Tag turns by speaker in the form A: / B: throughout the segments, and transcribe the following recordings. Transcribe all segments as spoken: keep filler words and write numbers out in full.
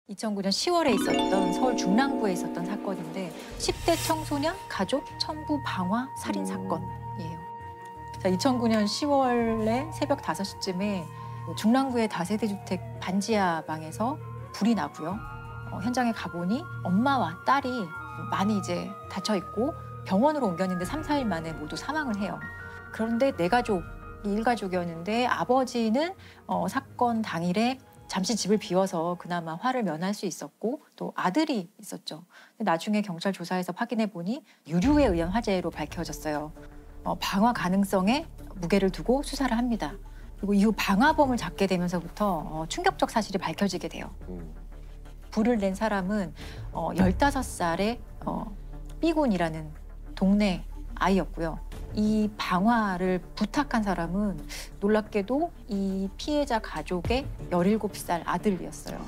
A: 이천구 년 시월에 있었던 서울 중랑구에 있었던 사건인데 십 대 청소년 가족 첨부 방화 살인 사건이에요. 자, 이천구 년 시월에 새벽 다섯 시쯤에 중랑구의 다세대 주택 반지하 방에서 불이 나고요. 어, 현장에 가보니 엄마와 딸이 많이 이제 다쳐 있고 병원으로 옮겼는데 삼, 사일 만에 모두 사망을 해요. 그런데 네 가족이 일가족이었는데 아버지는 어, 사건 당일에 잠시 집을 비워서 그나마 화를 면할 수 있었고 또 아들이 있었죠. 근데 나중에 경찰 조사에서 확인해 보니 유류에 의한 화재로 밝혀졌어요. 어, 방화 가능성에 무게를 두고 수사를 합니다. 그리고 이후 방화범을 잡게 되면서부터 어, 충격적 사실이 밝혀지게 돼요.
B: 음.
A: 불을 낸 사람은 어, 열다섯 살의 어, B군이라는 동네 아이였고요. 이 방화를 부탁한 사람은 놀랍게도 이 피해자 가족의 열일곱 살 아들이었어요.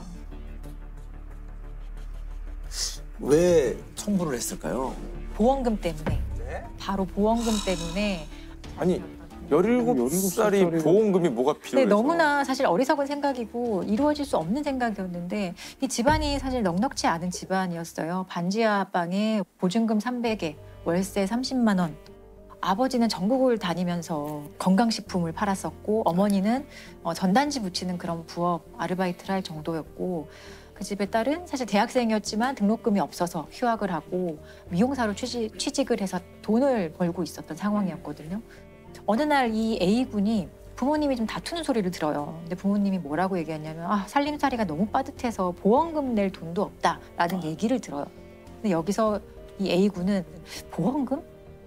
B: 왜 청부를 했을까요?
A: 보험금 때문에.
B: 네?
A: 바로 보험금 때문에.
C: 아니 열일곱 살이 보험금이 뭐가 필요해서?
A: 네, 너무나 사실 어리석은 생각이고 이루어질 수 없는 생각이었는데 이 집안이 사실 넉넉지 않은 집안이었어요. 반지하 방에 보증금 삼백에 월세 삼십만 원. 아버지는 전국을 다니면서 건강식품을 팔았었고 어머니는 어, 전단지 붙이는 그런 부업 아르바이트를 할 정도였고 그 집의 딸은 사실 대학생이었지만 등록금이 없어서 휴학을 하고 미용사로 취직, 취직을 해서 돈을 벌고 있었던 상황이었거든요. 어느 날 이 A군이 부모님이 좀 다투는 소리를 들어요. 근데 부모님이 뭐라고 얘기했냐면 아, 살림살이가 너무 빠듯해서 보험금 낼 돈도 없다라는 얘기를 들어요. 근데 여기서 이 A군은 보험금?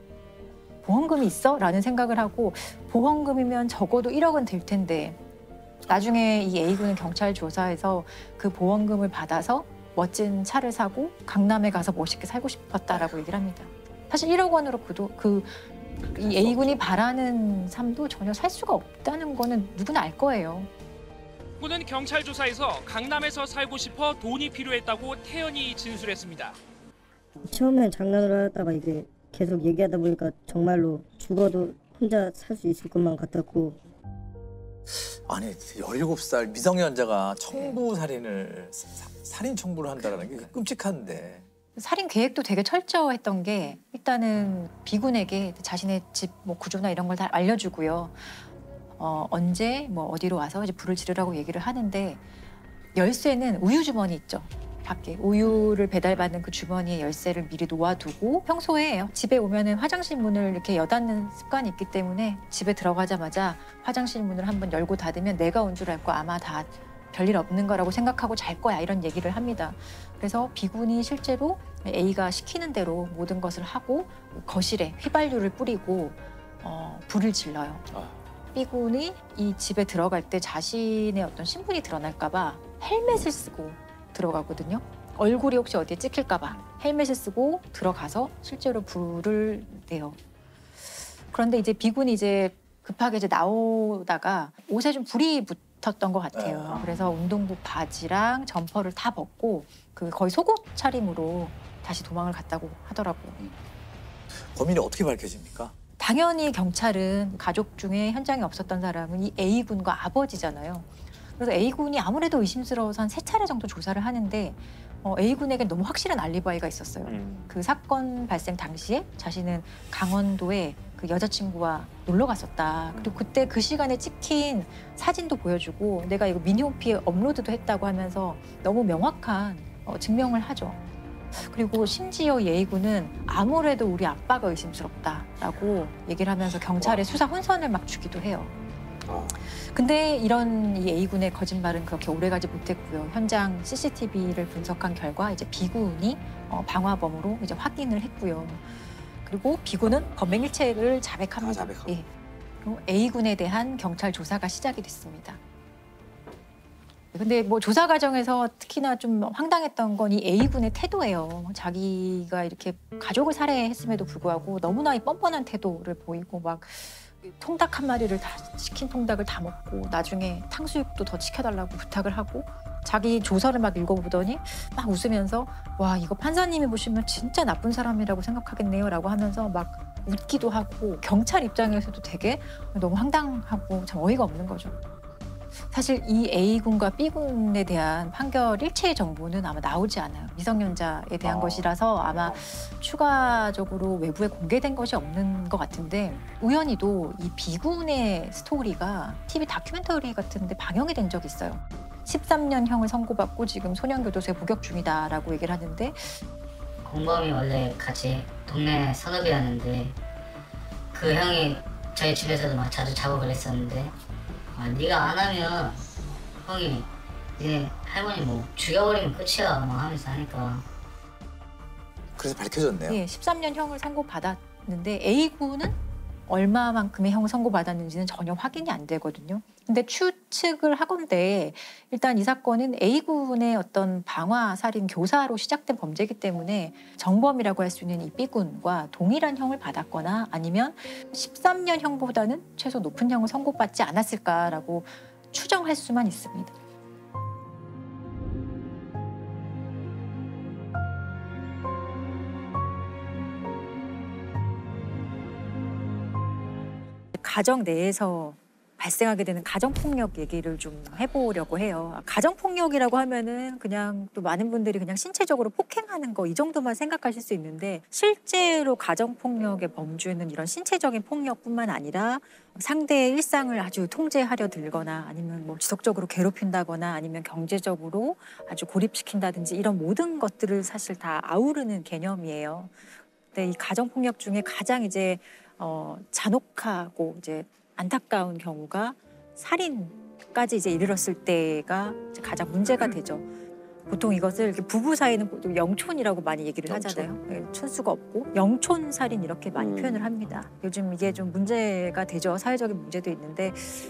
A: 보험금이 있어? 라는 생각을 하고 보험금이면 적어도 일억은 될 텐데 나중에 이 A군은 경찰 조사에서 그 보험금을 받아서 멋진 차를 사고 강남에 가서 멋있게 살고 싶었다라고 얘기를 합니다. 사실 일억 원으로 그도 그 이 A군이 바라는 삶도 전혀 살 수가 없다는 거는 누구나 알 거예요.
D: 그는 경찰 조사에서 강남에서 살고 싶어 돈이 필요했다고 태연히 진술했습니다.
E: 처음엔 장난으로 하다가 이게 계속 얘기하다 보니까 정말로 죽어도 혼자 살 수 있을 것만 같았고.
B: 아니 열일곱 살 미성년자가 청부 살인을 사, 살인 청부를 한다는 게 끔찍한데.
A: 살인 계획도 되게 철저했던 게 일단은 B군에게 자신의 집 뭐 구조나 이런 걸 다 알려주고요. 어, 언제 뭐 어디로 와서 이제 불을 지르라고 얘기를 하는데 열쇠는 우유 주머니 있죠. 밖에 우유를 배달받는 그 주머니에 열쇠를 미리 놓아두고 평소에 집에 오면은 화장실 문을 이렇게 여닫는 습관이 있기 때문에 집에 들어가자마자 화장실 문을 한번 열고 닫으면 내가 온 줄 알고 아마 다 별일 없는 거라고 생각하고 잘 거야 이런 얘기를 합니다. 그래서 B군이 실제로 A가 시키는 대로 모든 것을 하고 거실에 휘발유를 뿌리고 어, 불을 질러요.
C: 아.
A: B군이 이 집에 들어갈 때 자신의 어떤 신분이 드러날까 봐 헬멧을 쓰고 들어가거든요. 얼굴이 혹시 어디에 찍힐까 봐 헬멧을 쓰고 들어가서 실제로 불을 내요. 그런데 이제 B군이 이제 급하게 이제 나오다가 옷에 좀 불이 붙었던 것 같아요. 그래서 운동복 바지랑 점퍼를 다 벗고 그 거의 속옷 차림으로 다시 도망을 갔다고 하더라고요.
B: 범인이 어떻게 밝혀집니까?
A: 당연히 경찰은 가족 중에 현장에 없었던 사람은 이 A군과 아버지잖아요. 그래서 A군이 아무래도 의심스러워서 한 세 차례 정도 조사를 하는데 어, A군에게 너무 확실한 알리바이가 있었어요.
C: 음.
A: 그 사건 발생 당시에 자신은 강원도에 그 여자친구와 놀러 갔었다. 그리고 그때 그 시간에 찍힌 사진도 보여주고 내가 이거 미니홈피에 업로드도 했다고 하면서 너무 명확한 어, 증명을 하죠. 그리고 심지어 이 A군은 아무래도 우리 아빠가 의심스럽다라고 얘기를 하면서 경찰에 수사 혼선을 막 주기도 해요. 근데 이런 이 A군의 거짓말은 그렇게 오래가지 못했고요. 현장 씨씨티비를 분석한 결과 이제 B군이 어, 방화범으로 이제 확인을 했고요. 그리고 B군은 범행일체를 자백합니다.
B: 아, 자백하고.
A: 예. 그리고 A군에 대한 경찰 조사가 시작이 됐습니다. 근데 뭐 조사 과정에서 특히나 좀 황당했던 건 이 A군의 태도예요. 자기가 이렇게 가족을 살해했음에도 불구하고 너무나 이 뻔뻔한 태도를 보이고 막 통닭 한 마리를 다 치킨 통닭을 다 먹고 나중에 탕수육도 더 시켜달라고 부탁을 하고 자기 조서를 막 읽어보더니 막 웃으면서 와 이거 판사님이 보시면 진짜 나쁜 사람이라고 생각하겠네요 라고 하면서 막 웃기도 하고 경찰 입장에서도 되게 너무 황당하고 참 어이가 없는 거죠. 사실 이 A군과 B군에 대한 판결 일체의 정보는 아마 나오지 않아요. 미성년자에 대한
C: 아.
A: 것이라서 아마 추가적으로 외부에 공개된 것이 없는 것 같은데 우연히도 이 B군의 스토리가 티비 다큐멘터리 같은데 방영이 된 적이 있어요. 십삼 년형을 선고받고 지금 소년교도소에 복역 중이다라고 얘기를 하는데
F: 공범이 원래 같이 동네 선후배였는데 그 형이 저희 집에서도 막 자주 자고 그랬었는데 아, 네가 안 하면 형이 이제 할머니 뭐 죽여버리면 끝이야 막 하면서 하니까
B: 그래서 밝혀졌네요.
A: 예, 십삼 년형을 선고받았는데 A군은 얼마만큼의 형을 선고받았는지는 전혀 확인이 안 되거든요. 근데 추측을 하건대 일단 이 사건은 A군의 어떤 방화 살인 교사로 시작된 범죄이기 때문에 정범이라고 할 수 있는 이 B군과 동일한 형을 받았거나 아니면 십삼 년형보다는 최소 높은 형을 선고받지 않았을까라고 추정할 수만 있습니다. 가정 내에서 발생하게 되는 가정폭력 얘기를 좀 해보려고 해요. 가정폭력이라고 하면은 그냥 또 많은 분들이 그냥 신체적으로 폭행하는 거 이 정도만 생각하실 수 있는데 실제로 가정폭력의 범주는 이런 신체적인 폭력뿐만 아니라 상대의 일상을 아주 통제하려 들거나 아니면 뭐 지속적으로 괴롭힌다거나 아니면 경제적으로 아주 고립시킨다든지 이런 모든 것들을 사실 다 아우르는 개념이에요. 근데 이 가정폭력 중에 가장 이제 어, 잔혹하고 이제 안타까운 경우가 살인까지 이제 이르렀을 때가 이제 가장 문제가 되죠. 보통 이것을 이렇게 부부 사이는 보통 영촌이라고 많이 얘기를 영촌. 하잖아요. 네, 촌수가 없고 영촌 살인 이렇게 많이 음. 표현을 합니다. 요즘 이게 좀 문제가 되죠. 사회적인 문제도 있는데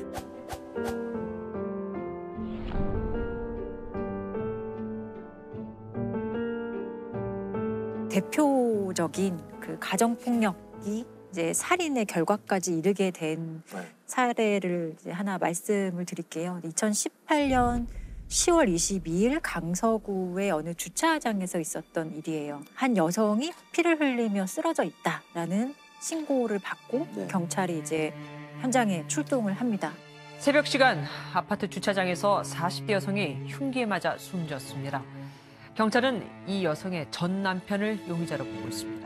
A: 대표적인 그 가정폭력이 이제 살인의 결과까지 이르게 된 네. 사례를 이제 하나 말씀을 드릴게요. 이천십팔 년 시월 이십이일 강서구의 어느 주차장에서 있었던 일이에요. 한 여성이 피를 흘리며 쓰러져 있다라는 신고를 받고 네. 경찰이 이제 현장에 출동을 합니다.
G: 새벽 시간 아파트 주차장에서 사십 대 여성이 흉기에 맞아 숨졌습니다. 경찰은 이 여성의 전 남편을 용의자로 보고 있습니다.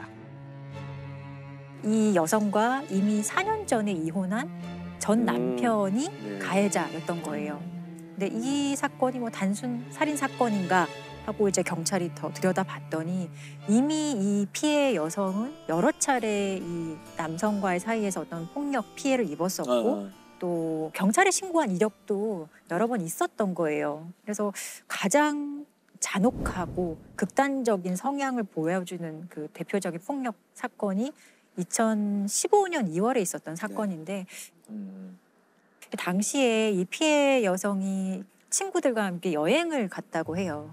A: 이 여성과 이미 사 년 전에 이혼한 전 남편이 음, 네. 가해자였던 거예요. 근데 이 사건이 뭐 단순 살인 사건인가 하고 이제 경찰이 더 들여다봤더니 이미 이 피해 여성은 여러 차례 이 남성과의 사이에서 어떤 폭력 피해를 입었었고 아. 또 경찰에 신고한 이력도 여러 번 있었던 거예요. 그래서 가장 잔혹하고 극단적인 성향을 보여주는 그 대표적인 폭력 사건이 이천십오 년 이월에 있었던 사건인데 네. 음. 당시에 이 피해 여성이 친구들과 함께 여행을 갔다고 해요.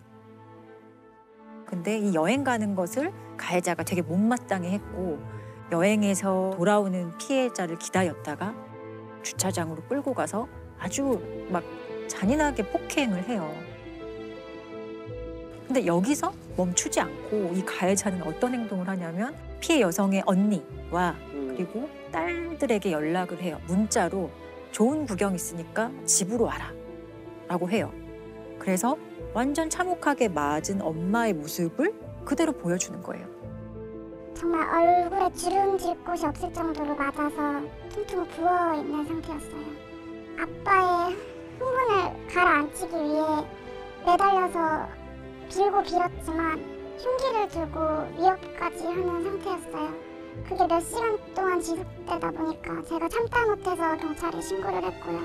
A: 근데 이 여행 가는 것을 가해자가 되게 못마땅해 했고 여행에서 돌아오는 피해자를 기다렸다가 주차장으로 끌고 가서 아주 막 잔인하게 폭행을 해요. 근데 여기서 멈추지 않고 이 가해자는 어떤 행동을 하냐면 피해 여성의 언니와 그리고 딸들에게 연락을 해요. 문자로 좋은 구경 있으니까 집으로 와라 라고 해요. 그래서 완전 참혹하게 맞은 엄마의 모습을 그대로 보여주는 거예요.
H: 정말 얼굴에 주름질 곳이 없을 정도로 맞아서 퉁퉁 부어있는 상태였어요. 아빠의 흥분을 가라앉히기 위해 매달려서 빌고 빌었지만 흉기를 들고 위협까지 하는 상태였어요. 그게 몇 시간 동안 지속되다 보니까 제가 참다 못해서 경찰에 신고를 했고요.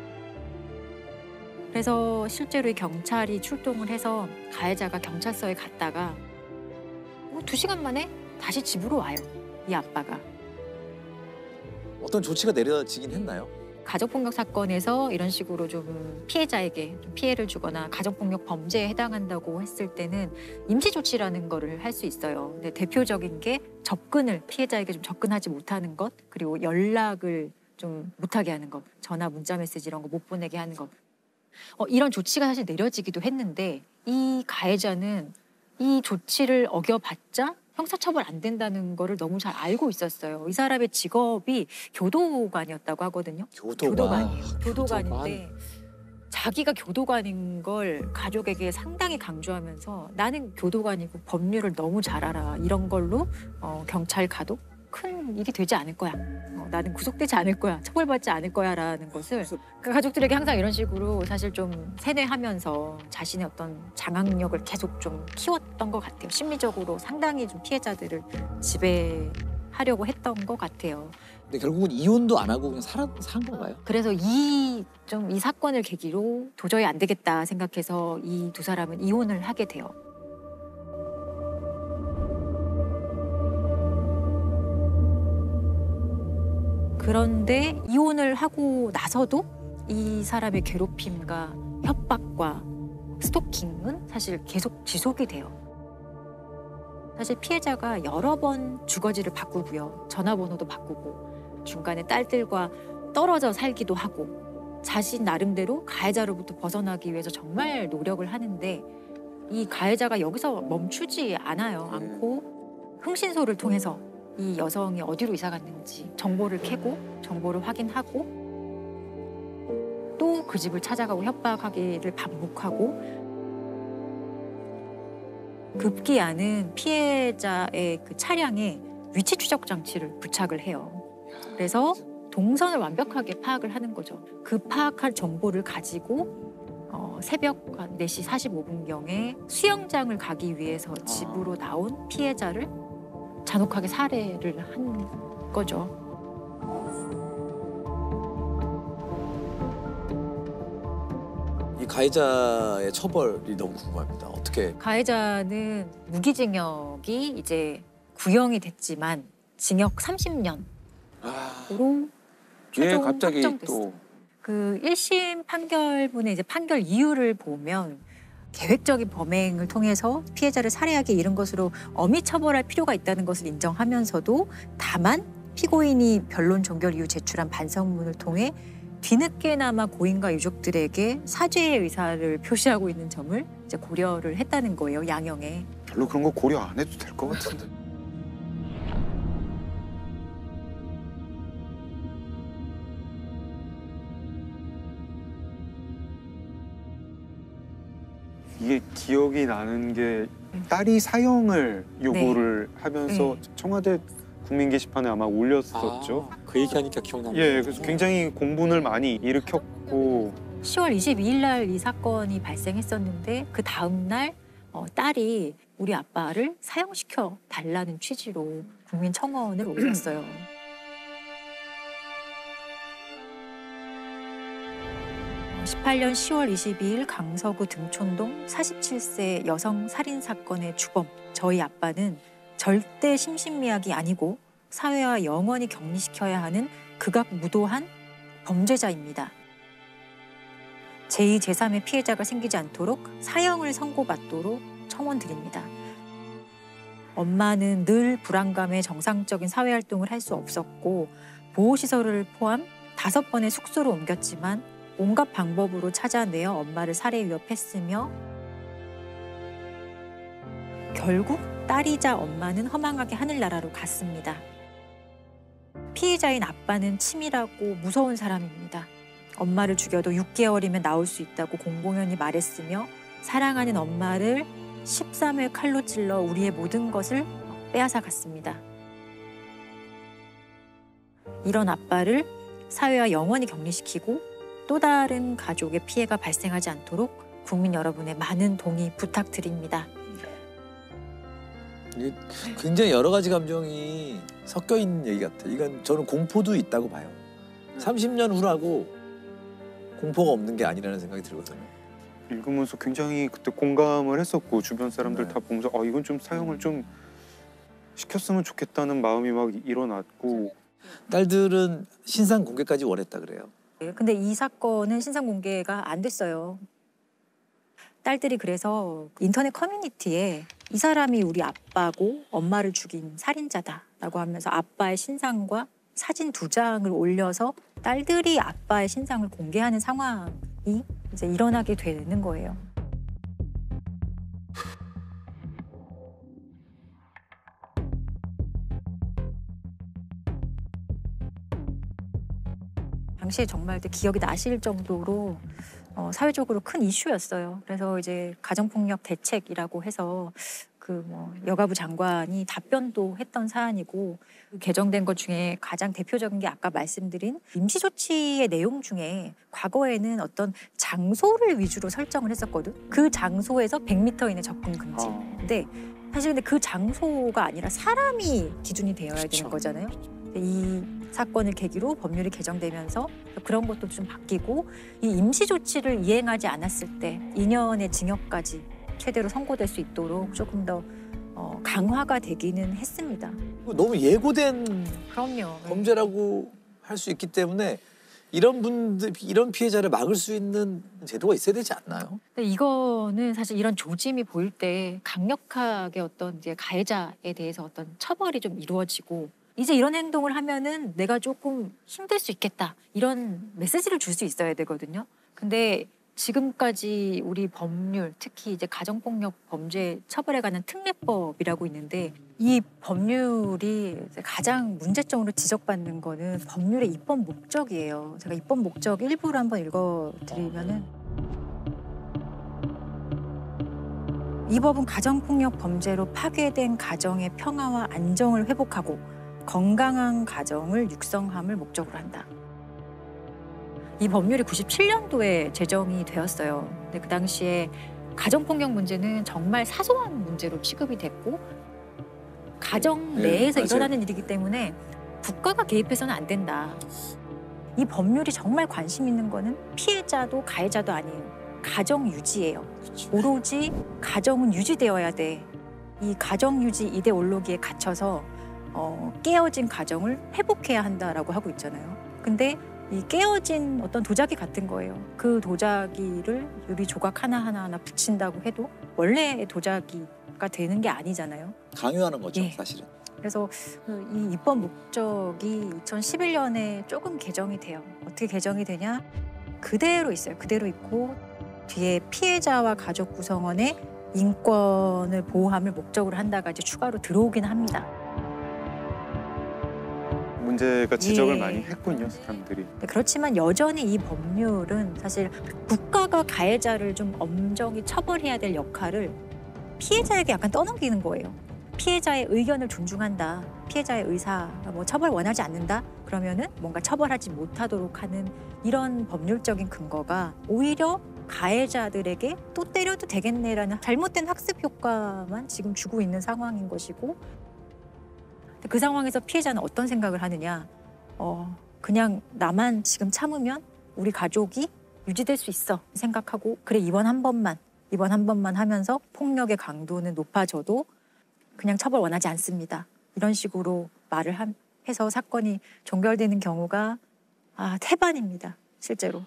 A: 그래서 실제로 경찰이 출동을 해서 가해자가 경찰서에 갔다가 뭐 두 시간 만에 다시 집으로 와요. 이 아빠가.
B: 어떤 조치가 내려지긴 했나요?
A: 가정폭력 사건에서 이런 식으로 좀 피해자에게 좀 피해를 주거나 가정폭력 범죄에 해당한다고 했을 때는 임시조치라는 거를 할 수 있어요. 근데 대표적인 게 접근을 피해자에게 좀 접근하지 못하는 것 그리고 연락을 좀 못하게 하는 것 전화, 문자 메시지 이런 거 못 보내게 하는 것 어, 이런 조치가 사실 내려지기도 했는데 이 가해자는 이 조치를 어겨봤자 형사처벌 안 된다는 거를 너무 잘 알고 있었어요. 이 사람의 직업이 교도관이었다고 하거든요.
B: 교도관.
A: 교도관이에요. 교도관인데 자기가 교도관인 걸 가족에게 상당히 강조하면서 나는 교도관이고 법률을 너무 잘 알아. 이런 걸로 어, 경찰 가도 큰 일이 되지 않을 거야. 어, 나는 구속되지 않을 거야. 처벌받지 않을 거야라는 것을 그 가족들에게 항상 이런 식으로 사실 좀 세뇌하면서 자신의 어떤 장악력을 계속 좀 키웠던 것 같아요. 심리적으로 상당히 좀 피해자들을 지배하려고 했던 것 같아요.
B: 근데 결국은 이혼도 안 하고 그냥 살아, 산 건가요?
A: 그래서 이 좀 이 사건을 계기로 도저히 안 되겠다 생각해서 이 두 사람은 이혼을 하게 돼요. 그런데 이혼을 하고 나서도 이 사람의 괴롭힘과 협박과 스토킹은 사실 계속 지속이 돼요. 사실 피해자가 여러 번 주거지를 바꾸고요. 전화번호도 바꾸고 중간에 딸들과 떨어져 살기도 하고 자신 나름대로 가해자로부터 벗어나기 위해서 정말 노력을 하는데 이 가해자가 여기서 멈추지 않아요. 않고 흥신소를 통해서 이 여성이 어디로 이사 갔는지 정보를 캐고 정보를 확인하고 또 그 집을 찾아가고 협박하기를 반복하고 급기야는 피해자의 그 차량에 위치 추적 장치를 부착을 해요. 그래서 동선을 완벽하게 파악을 하는 거죠. 그 파악한 정보를 가지고 어, 새벽 한 네 시 사십오 분경에 수영장을 가기 위해서 집으로 나온 피해자를 잔혹하게 살해를 한 거죠.
B: 이 가해자의 처벌이 너무 궁금합니다. 어떻게?
A: 가해자는 무기징역이 이제 구형이 됐지만 징역 삼십 년으로
C: 왜
A: 최종
C: 갑자기
A: 확정됐어요.
C: 또
A: 그 일 심 판결문의 이제 판결 이유를 보면 계획적인 범행을 통해서 피해자를 살해하기 이른 것으로 엄히 처벌할 필요가 있다는 것을 인정하면서도 다만 피고인이 변론 종결 이후 제출한 반성문을 통해 뒤늦게나마 고인과 유족들에게 사죄의 의사를 표시하고 있는 점을 이제 고려를 했다는 거예요, 양형에.
I: 별로 그런 거 고려 안 해도 될 것 같은데. 이게 기억이 나는 게 딸이 사형을 요구를
A: 네.
I: 하면서
A: 네.
I: 청와대 국민 게시판에 아마 올렸었죠.
C: 아, 그 얘기하니까 기억납니다.
I: 예, 그래서 굉장히 공분을 많이 일으켰고
A: 시월 이십이일 날 이 사건이 발생했었는데 그 다음 날 어, 딸이 우리 아빠를 사형시켜 달라는 취지로 국민 청원을 올렸어요. 십팔 년 시월 이십이일 강서구 등촌동 사십칠 세 여성 살인 사건의 주범 저희 아빠는 절대 심신미약이 아니고 사회와 영원히 격리시켜야 하는 극악무도한 범죄자입니다. 제이, 제삼의 피해자가 생기지 않도록 사형을 선고받도록 청원드립니다. 엄마는 늘 불안감에 정상적인 사회활동을 할 수 없었고 보호시설을 포함 다섯 번의 숙소로 옮겼지만 온갖 방법으로 찾아내어 엄마를 살해 위협했으며 결국 딸이자 엄마는 허망하게 하늘나라로 갔습니다. 피해자인 아빠는 치밀하고 무서운 사람입니다. 엄마를 죽여도 육 개월이면 나올 수 있다고 공공연히 말했으며 사랑하는 엄마를 십삼 회 칼로 찔러 우리의 모든 것을 빼앗아 갔습니다. 이런 아빠를 사회와 영원히 격리시키고 또 다른 가족의 피해가 발생하지 않도록 국민 여러분의 많은 동의 부탁드립니다.
B: 이게 굉장히 여러 가지 감정이 섞여 있는 얘기 같아요. 이건 저는 공포도 있다고 봐요. 삼십 년 후라고 공포가 없는 게 아니라는 생각이 들거든요.
I: 읽으면서 굉장히 그때 공감을 했었고 주변 사람들
B: 네.
I: 다 보면서 아 이건 좀 사형을 좀 시켰으면 좋겠다는 마음이 막 일어났고
B: 딸들은 신상 공개까지 원했다 그래요.
A: 근데 이 사건은 신상 공개가 안 됐어요. 딸들이 그래서 인터넷 커뮤니티에 이 사람이 우리 아빠고 엄마를 죽인 살인자다라고 하면서 아빠의 신상과 사진 두 장을 올려서 딸들이 아빠의 신상을 공개하는 상황이 이제 일어나게 되는 거예요. 당시에 정말 기억이 나실 정도로 어, 사회적으로 큰 이슈였어요. 그래서 이제 가정폭력 대책이라고 해서 그 뭐 여가부 장관이 답변도 했던 사안이고 개정된 것 중에 가장 대표적인 게 아까 말씀드린 임시조치의 내용 중에 과거에는 어떤 장소를 위주로 설정을 했었거든. 그 장소에서 백 미터 이내 접근 금지.
C: 어.
A: 근데 사실 근데 그 장소가 아니라 사람이 기준이 되어야
B: 그쵸.
A: 되는 거잖아요. 이 사건을 계기로 법률이 개정되면서 그런 것도 좀 바뀌고 이 임시조치를 이행하지 않았을 때 이 년의 징역까지 최대로 선고될 수 있도록 조금 더 어, 강화가 되기는 했습니다.
B: 너무 예고된
A: 그럼요.
B: 범죄라고 할 수 있기 때문에 이런 분들, 이런 피해자를 막을 수 있는 제도가 있어야 되지 않나요?
A: 근데 이거는 사실 이런 조짐이 보일 때 강력하게 어떤 이제 가해자에 대해서 어떤 처벌이 좀 이루어지고 이제 이런 행동을 하면은 내가 조금 힘들 수 있겠다 이런 메시지를 줄 수 있어야 되거든요. 근데 지금까지 우리 법률, 특히 이제 가정폭력 범죄 처벌에 관한 특례법이라고 있는데 이 법률이 가장 문제점으로 지적받는 거는 법률의 입법 목적이에요. 제가 입법 목적 일부를 한번 읽어드리면은 이 법은 가정폭력 범죄로 파괴된 가정의 평화와 안정을 회복하고 건강한 가정을 육성함을 목적으로 한다. 이 법률이 구십칠 년도에 제정이 되었어요. 근데 그 당시에 가정폭력 문제는 정말 사소한 문제로 취급이 됐고 가정
B: 네,
A: 내에서
B: 맞아요.
A: 일어나는 일이기 때문에 국가가 개입해서는 안 된다. 이 법률이 정말 관심 있는 거는 피해자도 가해자도 아니에요. 가정 유지예요. 오로지 가정은 유지되어야 돼. 이 가정 유지 이데올로기에 갇혀서 어, 깨어진 가정을 회복해야 한다라고 하고 있잖아요. 근데 이 깨어진 어떤 도자기 같은 거예요. 그 도자기를 유리 조각 하나하나 하나 붙인다고 해도 원래의 도자기가 되는 게 아니잖아요.
B: 강요하는 거죠,
A: 예.
B: 사실은.
A: 그래서 이 입법 목적이 이천십일 년에 조금 개정이 돼요. 어떻게 개정이 되냐? 그대로 있어요. 그대로 있고 뒤에 피해자와 가족 구성원의 인권을 보호함을 목적으로 한다가 이제 추가로 들어오긴 합니다.
I: 문제가 지적을
A: 예.
I: 많이 했군요, 사람들이.
A: 네, 그렇지만 여전히 이 법률은 사실 국가가 가해자를 좀 엄정히 처벌해야 될 역할을 피해자에게 약간 떠넘기는 거예요. 피해자의 의견을 존중한다. 피해자의 의사, 뭐 처벌 원하지 않는다. 그러면은 뭔가 처벌하지 못하도록 하는 이런 법률적인 근거가 오히려 가해자들에게 또 때려도 되겠네라는 잘못된 학습 효과만 지금 주고 있는 상황인 것이고 그 상황에서 피해자는 어떤 생각을 하느냐. 어, 그냥 나만 지금 참으면 우리 가족이 유지될 수 있어 생각하고 그래 이번 한 번만 이번 한 번만 하면서 폭력의 강도는 높아져도 그냥 처벌 원하지 않습니다. 이런 식으로 말을 한, 해서 사건이 종결되는 경우가 아, 태반입니다. 실제로.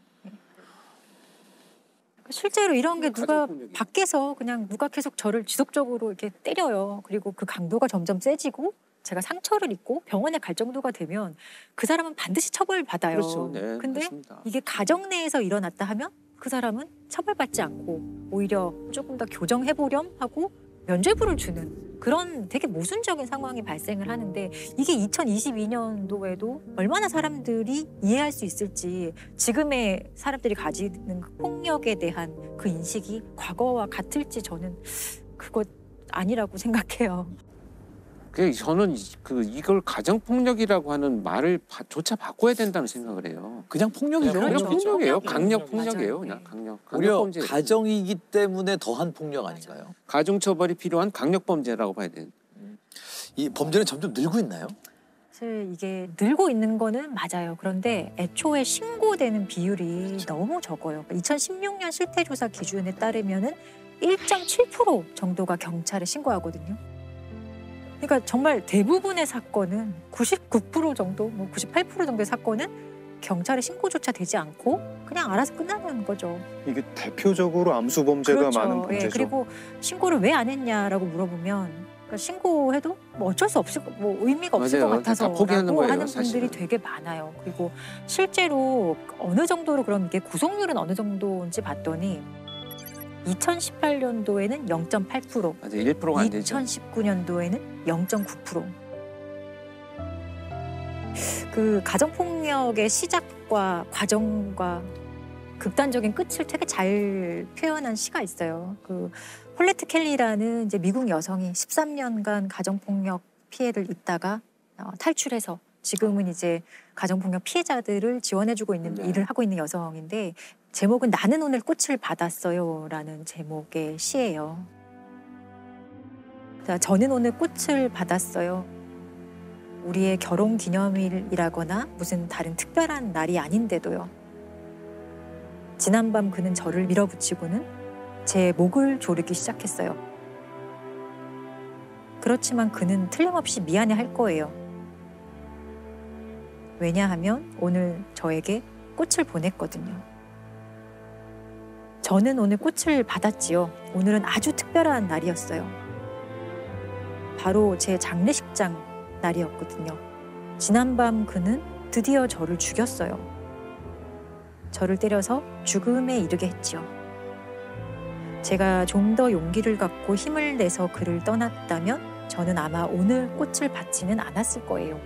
A: 실제로 이런 게 누가 밖에서 그냥 누가 계속 저를 지속적으로 이렇게 때려요. 그리고 그 강도가 점점 세지고 제가 상처를 입고 병원에 갈 정도가 되면 그 사람은 반드시 처벌받아요.
C: 그렇죠. 네,
A: 근데
C: 맞습니다.
A: 이게 가정 내에서 일어났다 하면 그 사람은 처벌받지 않고 오히려 조금 더 교정해보렴 하고 면죄부를 주는 그런 되게 모순적인 상황이 발생을 하는데 이게 이천이십이 년도에도 얼마나 사람들이 이해할 수 있을지 지금의 사람들이 가지는 그 폭력에 대한 그 인식이 과거와 같을지 저는 그거 아니라고 생각해요.
C: 그 저는 이- 그 이걸 가정 폭력이라고 하는 말을 바, 조차 바꿔야 된다는 생각을 해요.
B: 그냥 폭력이죠.
C: 그냥
A: 그렇죠.
C: 폭력이에요.
A: 폭력이에요.
C: 강력
A: 맞아요.
C: 폭력이에요.
A: 네.
C: 그냥 강력.
B: 오히려
C: 강력 범죄.
B: 가정이기 때문에 더한 폭력 아닌가요?
C: 가중 처벌이 필요한 강력 범죄라고 봐야 돼.
B: 이 범죄는 점점 늘고 있나요?
A: 사실 이게 늘고 있는 거는 맞아요. 그런데 애초에 신고되는 비율이 너무 적어요. 이천십육 년 실태조사 기준에 따르면은 일 점 칠 퍼센트 정도가 경찰에 신고하거든요. 그러니까 정말 대부분의 사건은 구십구 퍼센트 정도, 뭐 구십팔 퍼센트 정도의 사건은 경찰에 신고조차 되지 않고 그냥 알아서 끝나는 거죠.
I: 이게 대표적으로 암수 범죄가
A: 그렇죠.
I: 많은
A: 예,
I: 범죄죠.
A: 그리고 신고를 왜 안 했냐라고 물어보면 그러니까 신고해도 뭐 어쩔 수 없을 거- 뭐 의미가 없을
C: 맞아요.
A: 것 같아서
C: 다 포기하는 거예요,
A: 하는
C: 사실은.
A: 분들이 되게 많아요. 그리고 실제로 어느 정도로 그럼 이게 구속률은 어느 정도인지 봤더니 이천십팔 년도에는 영 점 팔 퍼센트,
C: 맞아요. 일 퍼센트가 안 되죠.
A: 이천십구 년도에는 영 점 구 퍼센트. 그 가정폭력의 시작과 과정과 극단적인 끝을 되게 잘 표현한 시가 있어요. 그 폴레트 켈리라는 이제 미국 여성이 십삼 년간 가정폭력 피해를 입다가 어, 탈출해서 지금은 이제 가정폭력 피해자들을 지원해주고 있는
C: 네.
A: 일을 하고 있는 여성인데 제목은 나는 오늘 꽃을 받았어요라는 제목의 시예요. 자, 저는 오늘 꽃을 받았어요. 우리의 결혼 기념일이라거나 무슨 다른 특별한 날이 아닌데도요. 지난밤 그는 저를 밀어붙이고는 제 목을 조르기 시작했어요. 그렇지만 그는 틀림없이 미안해할 거예요. 왜냐하면 오늘 저에게 꽃을 보냈거든요. 저는 오늘 꽃을 받았지요. 오늘은 아주 특별한 날이었어요. 바로 제 장례식장 날이었거든요. 지난밤 그는 드디어 저를 죽였어요. 저를 때려서 죽음에 이르게 했지요. 제가 좀 더 용기를 갖고 힘을 내서 그를 떠났다면 저는 아마 오늘 꽃을 받지는 않았을 거예요.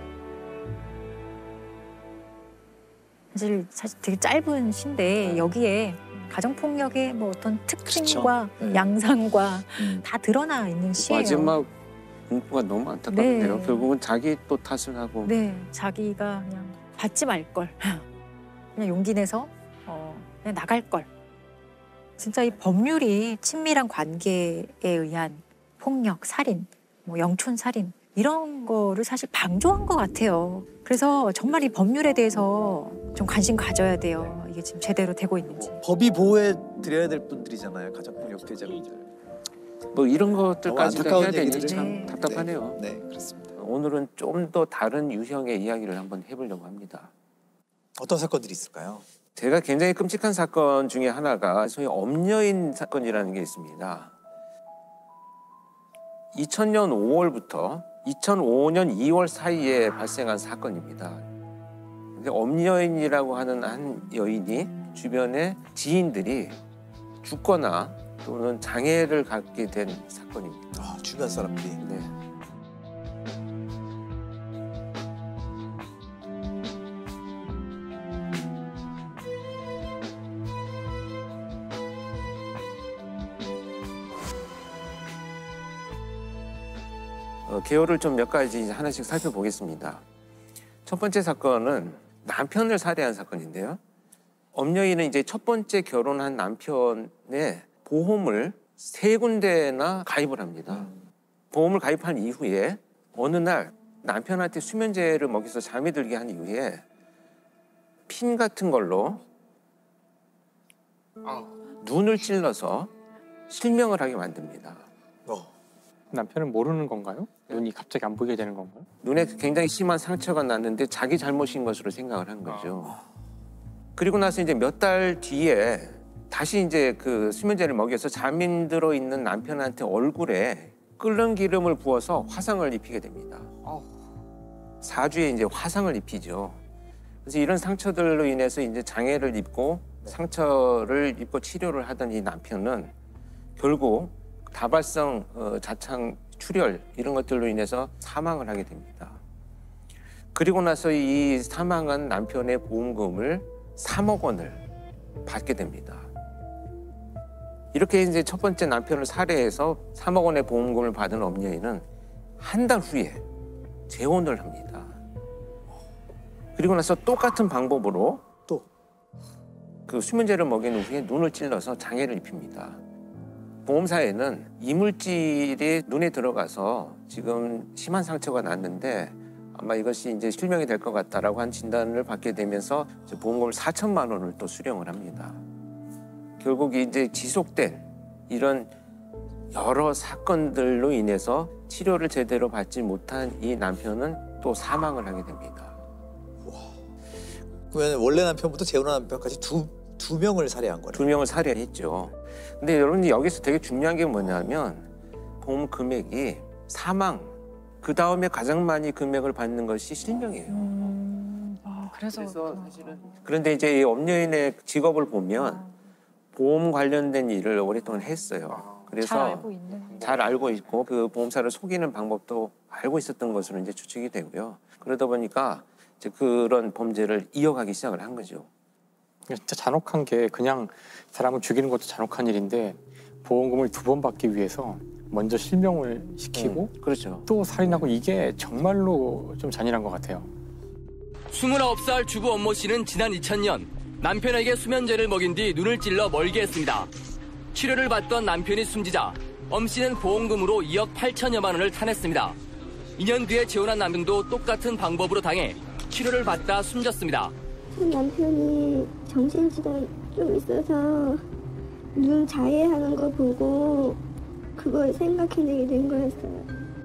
A: 사실, 사실 되게 짧은 시인데 여기에 가정폭력의 뭐 어떤 특징과
B: 그렇죠. 네.
A: 양상과
B: 음.
A: 다 드러나 있는 시예요.
C: 마지막 문구가 너무 안타깝네요.
A: 네.
C: 결국은 자기 또 탓을 하고.
A: 네, 자기가 그냥 받지 말 걸, 그냥 용기 내서 어, 그냥 나갈 걸. 진짜 이 법률이 친밀한 관계에 의한 폭력, 살인, 뭐 영촌 살인 이런 거를 사실 방조한 것 같아요. 그래서 정말 이 법률에 대해서 좀 관심 가져야 돼요. 이게 지금 제대로 되고 있는지.
B: 법이 보호해 드려야 될 분들이잖아요. 가정폭력 피해자분들.
C: 뭐 이런
B: 너무
C: 것들까지도
B: 안타까운
C: 해야 되니
B: 얘기들을
C: 참
A: 네.
C: 답답하네요.
B: 네, 네, 그렇습니다.
C: 오늘은 좀 더 다른 유형의 이야기를 한번 해보려고 합니다.
B: 어떤 사건들이 있을까요?
C: 제가 굉장히 끔찍한 사건 중에 하나가 소위 엄여인 사건이라는 게 있습니다. 이천 년 오월부터 이천오 년 이월 사이에 발생한 사건입니다. 근데 엄여인이라고 하는 한 여인이 주변의 지인들이 죽거나 또는 장애를 갖게 된 사건입니다.
B: 아, 주변 사람들이.
C: 네. 어, 개요를 좀 몇 가지 하나씩 살펴보겠습니다. 첫 번째 사건은 남편을 살해한 사건인데요. 엄여인은 이제 첫 번째 결혼한 남편의 보험을 세 군데나 가입을 합니다. 보험을 가입한 이후에 어느 날 남편한테 수면제를 먹여서 잠이 들게 한 이후에 핀 같은 걸로 눈을 찔러서 실명을 하게 만듭니다.
B: 어.
J: 남편은 모르는 건가요? 눈이 갑자기 안 보이게 되는 건가요?
C: 눈에 굉장히 심한 상처가 났는데 자기 잘못인 것으로 생각을 한 거죠. 그리고 나서 이제 몇 달 뒤에 다시 이제 그 수면제를 먹여서 잠이 들어 있는 남편한테 얼굴에 끓는 기름을 부어서 화상을 입히게 됩니다. 사주에 이제 화상을 입히죠. 그래서 이런 상처들로 인해서 이제 장애를 입고 상처를 입고 치료를 하던 이 남편은 결국 다발성 어, 자창 출혈 이런 것들로 인해서 사망을 하게 됩니다. 그리고 나서 이 사망한 남편의 보험금을 삼억 원을 받게 됩니다. 이렇게 이제 첫 번째 남편을 살해해서 삼억 원의 보험금을 받은 엄여인은 한 달 후에 재혼을 합니다. 그리고 나서 똑같은 방법으로
B: 또
C: 그 수면제를 먹인 후에 눈을 찔러서 장애를 입힙니다. 보험사에는 이물질이 눈에 들어가서 지금 심한 상처가 났는데 아마 이것이 이제 실명이 될 것 같다라고 한 진단을 받게 되면서 보험금을 사천만 원을 또 수령을 합니다. 결국 이제 지속된 이런 여러 사건들로 인해서 치료를 제대로 받지 못한 이 남편은 또 사망을 하게 됩니다.
B: 그러면 원래 남편부터 재혼한 남편까지 두, 두 명을 살해한 거네요.
C: 두 명을 살해했죠. 근데 여러분 여기서 되게 중요한 게 뭐냐면 보험 금액이 사망 그 다음에 가장 많이 금액을 받는 것이 실명이에요.
A: 음, 아, 그래서,
C: 그래서 사실은 그런데 이제 이 엄여인의 직업을 보면 보험 관련된 일을 오랫동안 했어요. 그래서
A: 잘 알고 있는.
C: 잘 알고 있고 그 보험사를 속이는 방법도 알고 있었던 것으로 이제 추측이 되고요. 그러다 보니까 이제 그런 범죄를 이어가기 시작을 한 거죠.
J: 진짜 잔혹한 게 그냥 사람을 죽이는 것도 잔혹한 일인데 보험금을 두 번 받기 위해서 먼저 실명을 시키고
C: 음, 그렇죠.
J: 또 살인하고 이게 정말로 좀 잔인한 것 같아요.
K: 스물아홉 살 주부 엄모 씨는 지난 이천 년 남편에게 수면제를 먹인 뒤 눈을 찔러 멀게 했습니다. 치료를 받던 남편이 숨지자 엄 씨는 보험금으로 이억 팔천여만 원을 타냈습니다. 이 년 뒤에 재혼한 남편도 똑같은 방법으로 당해 치료를 받다 숨졌습니다.
H: 남편이 정신질환 좀 있어서 눈 자해하는 거 보고 그걸 생각해내게 된 거였어요.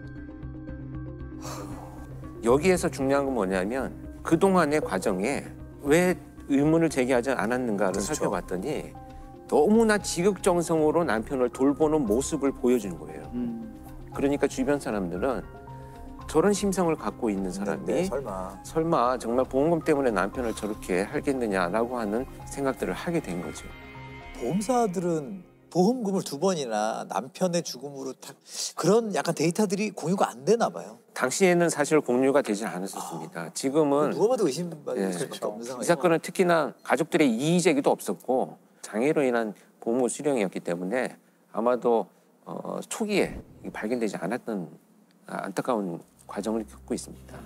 C: 여기에서 중요한 건 뭐냐면 그동안의 과정에 왜 의문을 제기하지 않았는가를
B: 그렇죠.
C: 살펴봤더니 너무나 지극정성으로 남편을 돌보는 모습을 보여주는 거예요.
B: 음.
C: 그러니까 주변 사람들은 저런 심성을 갖고 있는 사람이
B: 네, 설마.
C: 설마 정말 보험금 때문에 남편을 저렇게 하겠느냐라고 하는 생각들을 하게 된 거죠.
B: 보험사들은 보험금을 두 번이나 남편의 죽음으로 다 그런 약간 데이터들이 공유가 안 되나 봐요.
C: 당시에는 사실 공유가 되지 않았었습니다.
B: 아,
C: 지금은
B: 누가 봐도 의심받을
C: 예,
B: 수밖에
J: 그렇죠.
B: 없는 상황이죠.
C: 이 사건은 특히나 가족들의 이의 제기도 없었고 장애로 인한 보험금 수령이었기 때문에 아마도 어, 초기에 발견되지 않았던 안타까운 과정을 겪고 있습니다.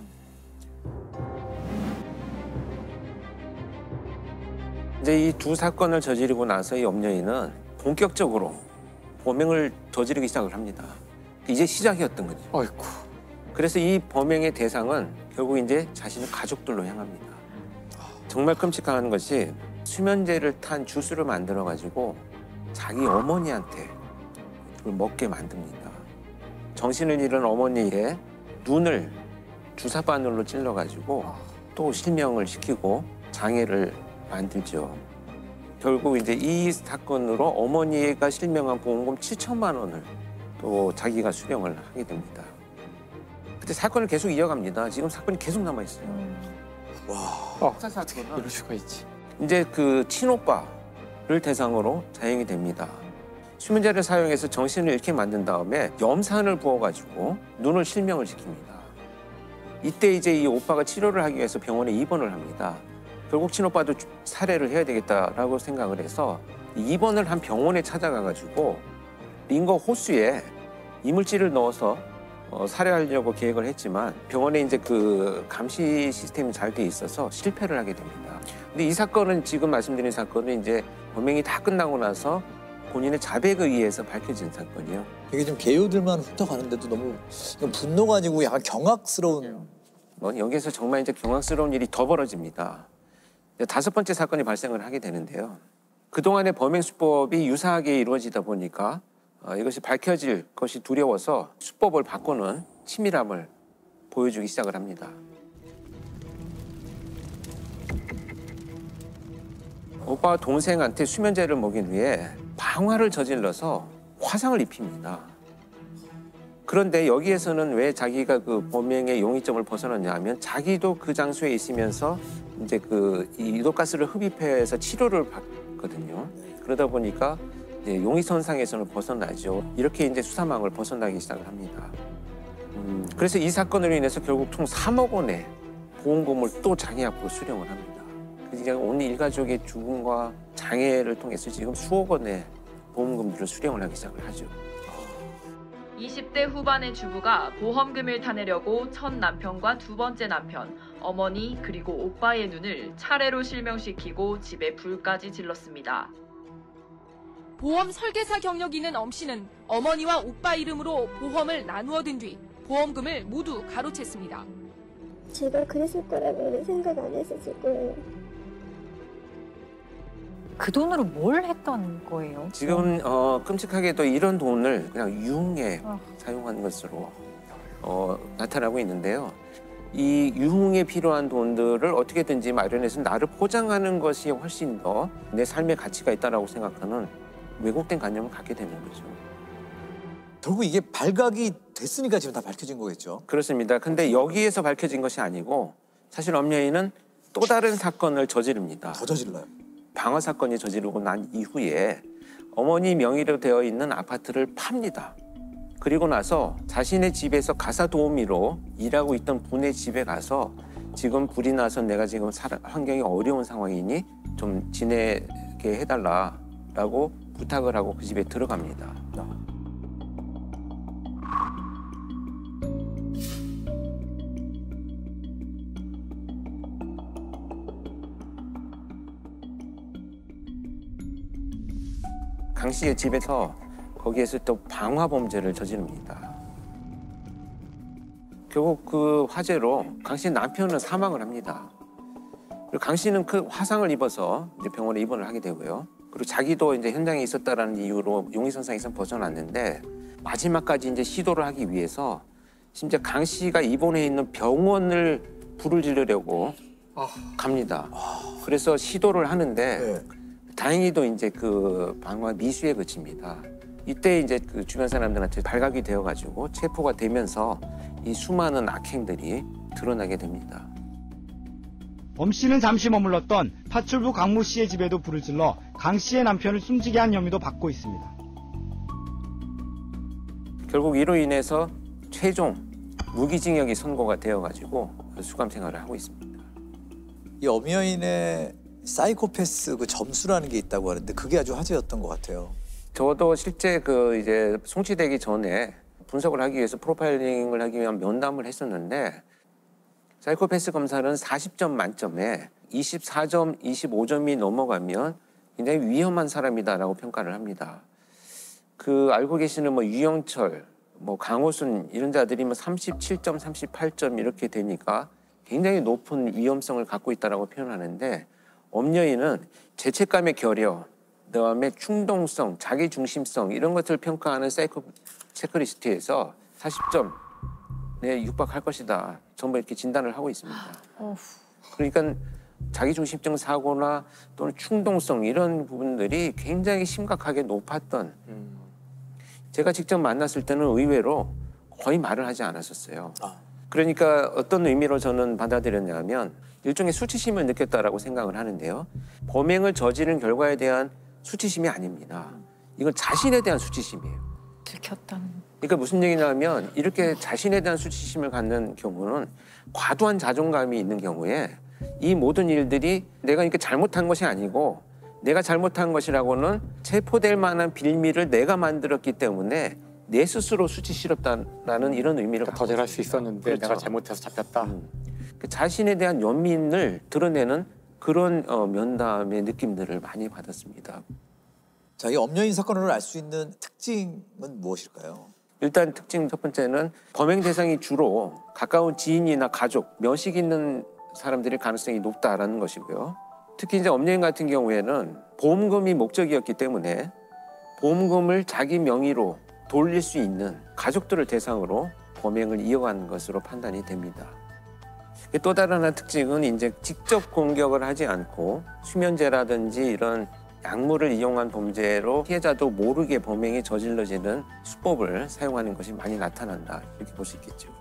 C: 이제 이 두 사건을 저지르고 나서 이 엄녀이는 본격적으로 범행을 저지르기 시작을 합니다. 이제 시작이었던 거죠.
J: 어이쿠.
C: 그래서 이 범행의 대상은 결국 이제 자신의 가족들로 향합니다. 정말 끔찍한 것이 수면제를 탄 주스를 만들어 가지고 자기 어머니한테 그걸 먹게 만듭니다. 정신을 잃은 어머니의 눈을 주사바늘로 찔러 가지고 또 실명을 시키고 장애를 만들죠. 결국 이제 이 사건으로 어머니가 실명한 보험금 칠천만 원을 또 자기가 수령을 하게 됩니다. 그때 사건을 계속 이어갑니다. 지금 사건이 계속 남아 있어요.
B: 와.
J: 어, 어떻게 이럴 수가 있지.
C: 이제 그 친오빠를 대상으로 자행이 됩니다. 수면제를 사용해서 정신을 잃게 만든 다음에 염산을 부어가지고 눈을 실명을 시킵니다. 이때 이제 이 오빠가 치료를 하기 위해서 병원에 입원을 합니다. 결국 친오빠도 살해를 해야 되겠다라고 생각을 해서 입원을 한 병원에 찾아가가지고 링거 호수에 이물질을 넣어서 어, 살해하려고 계획을 했지만 병원에 이제 그 감시 시스템이 잘 돼 있어서 실패를 하게 됩니다. 근데 이 사건은 지금 말씀드린 사건은 이제 범행이 다 끝나고 나서 본인의 자백에 의해서 밝혀진 사건이에요.
B: 이게 좀 개요들만 훑어가는데도 너무 이건 분노가 아니고 약간 경악스러운.
C: 뭐 여기서 정말 이제 경악스러운 일이 더 벌어집니다. 다섯 번째 사건이 발생을 하게 되는데요. 그동안의 범행 수법이 유사하게 이루어지다 보니까 어, 이것이 밝혀질 것이 두려워서 수법을 바꾸는 치밀함을 보여주기 시작을 합니다. 오빠와 동생한테 수면제를 먹인 후에 방화를 저질러서 화상을 입힙니다. 그런데 여기에서는 왜 자기가 그 범행의 용의점을 벗어났냐 하면 자기도 그 장소에 있으면서 이제 그 이도가스를 흡입해서 치료를 받거든요. 그러다 보니까 이제 용의선상에서는 벗어나죠. 이렇게 이제 수사망을 벗어나기 시작을 합니다. 음, 그래서 이 사건으로 인해서 결국 총 삼억 원의 보험금을 또 자기 앞으로 수령을 합니다. 그래서 온 일가족의 죽음과 장애를 통해서 지금 수억 원의 보험금들을 수령을 하기 시작을 하죠.
L: 이십 대 후반의 주부가 보험금을 타내려고 첫 남편과 두 번째 남편, 어머니 그리고 오빠의 눈을 차례로 실명시키고 집에 불까지 질렀습니다.
M: 보험 설계사 경력이 있는 엄 씨는 어머니와 오빠 이름으로 보험을 나누어 든 뒤 보험금을 모두 가로챘습니다.
H: 제가 그랬을 거라면 생각 안 했었을 거예요.
A: 그 돈으로 뭘 했던 거예요?
C: 지금 어, 끔찍하게도 이런 돈을 그냥 유흥에
A: 어.
C: 사용한 것으로 어, 나타나고 있는데요. 이 유흥에 필요한 돈들을 어떻게든지 마련해서 나를 포장하는 것이 훨씬 더 내 삶의 가치가 있다고 생각하는 왜곡된 관념을 갖게 되는 거죠.
B: 결국 이게 발각이 됐으니까 지금 다 밝혀진 거겠죠.
C: 그렇습니다. 근데 여기에서 밝혀진 것이 아니고 사실 엄여인은 또 다른 사건을 저지릅니다.
B: 더 저질러요.
C: 방화 사건이 저지르고 난 이후에 어머니 명의로 되어 있는 아파트를 팝니다. 그리고 나서 자신의 집에서 가사 도우미로 일하고 있던 분의 집에 가서 지금 불이 나서 내가 지금 살, 환경이 어려운 상황이니 좀 지내게 해달라라고 부탁을 하고 그 집에 들어갑니다. 강 씨의 집에서 거기에서 또 방화 범죄를 저지릅니다. 결국 그 화재로 강 씨 남편은 사망을 합니다. 그리고 강 씨는 그 화상을 입어서 이제 병원에 입원을 하게 되고요. 그리고 자기도 이제 현장에 있었다라는 이유로 용의선상에서 벗어났는데 마지막까지 이제 시도를 하기 위해서 심지어 강 씨가 입원해 있는 병원을 불을 지르려고 갑니다. 그래서 시도를 하는데 다행히도 이제 그 방화 미수에 그칩니다. 이때 이제 그 주변 사람들한테 발각이 되어가지고 체포가 되면서 이 수많은 악행들이 드러나게 됩니다.
N: 엄 씨는 잠시 머물렀던 파출부 강모 씨의 집에도 불을 질러 강 씨의 남편을 숨지게 한 혐의도 받고 있습니다.
C: 결국 이로 인해서 최종 무기징역이 선고가 되어가지고 수감 생활을 하고 있습니다.
B: 이 엄여인의 사이코패스 그 점수라는 게 있다고 하는데 그게 아주 화제였던 것 같아요.
C: 저도 실제 그 이제 송치되기 전에 분석을 하기 위해서 프로파일링을 하기 위한 면담을 했었는데 사이코패스 검사는 사십 점 만점에 이십사 점, 이십오 점이 넘어가면 굉장히 위험한 사람이다라고 평가를 합니다. 그 알고 계시는 뭐 유영철, 뭐 강호순 이런 자들이 뭐 삼십칠 점, 삼십팔 점 이렇게 되니까 굉장히 높은 위험성을 갖고 있다라고 표현하는데 엄여인은 죄책감의 결여, 그다음에 충동성, 자기중심성 이런 것들을 평가하는 사이코 체크리스트에서 사십 점에 육박할 것이다. 전부 이렇게 진단을 하고 있습니다. 그러니까 자기중심적 사고나 또는 충동성 이런 부분들이 굉장히 심각하게 높았던 제가 직접 만났을 때는 의외로 거의 말을 하지 않았었어요. 그러니까 어떤 의미로 저는 받아들였냐면 일종의 수치심을 느꼈다라고 생각을 하는데요. 범행을 저지른 결과에 대한 수치심이 아닙니다. 이건 자신에 대한 수치심이에요.
A: 들켰다는.
C: 그러니까 무슨 얘기냐면 이렇게 자신에 대한 수치심을 갖는 경우는 과도한 자존감이 있는 경우에 이 모든 일들이 내가 이렇게 잘못한 것이 아니고 내가 잘못한 것이라고는 체포될 만한 빌미를 내가 만들었기 때문에 내 스스로 수치스럽다라는 이런 의미를
J: 더 잘할 수 있었는데
C: 그렇죠.
J: 내가 잘못해서 잡혔다.
C: 음. 자신에 대한 연민을 드러내는 그런 어, 면담의 느낌들을 많이 받았습니다.
B: 자, 이 엄여인 사건을 알 수 있는 특징은 무엇일까요?
C: 일단 특징 첫 번째는 범행 대상이 주로 가까운 지인이나 가족, 면식 있는 사람들일 가능성이 높다라는 것이고요. 특히 이제 엄여인 같은 경우에는 보험금이 목적이었기 때문에 보험금을 자기 명의로 돌릴 수 있는 가족들을 대상으로 범행을 이어간 것으로 판단이 됩니다. 또 다른 하나 특징은 이제 직접 공격을 하지 않고 수면제라든지 이런 약물을 이용한 범죄로 피해자도 모르게 범행이 저질러지는 수법을 사용하는 것이 많이 나타난다 이렇게 볼 수 있겠죠.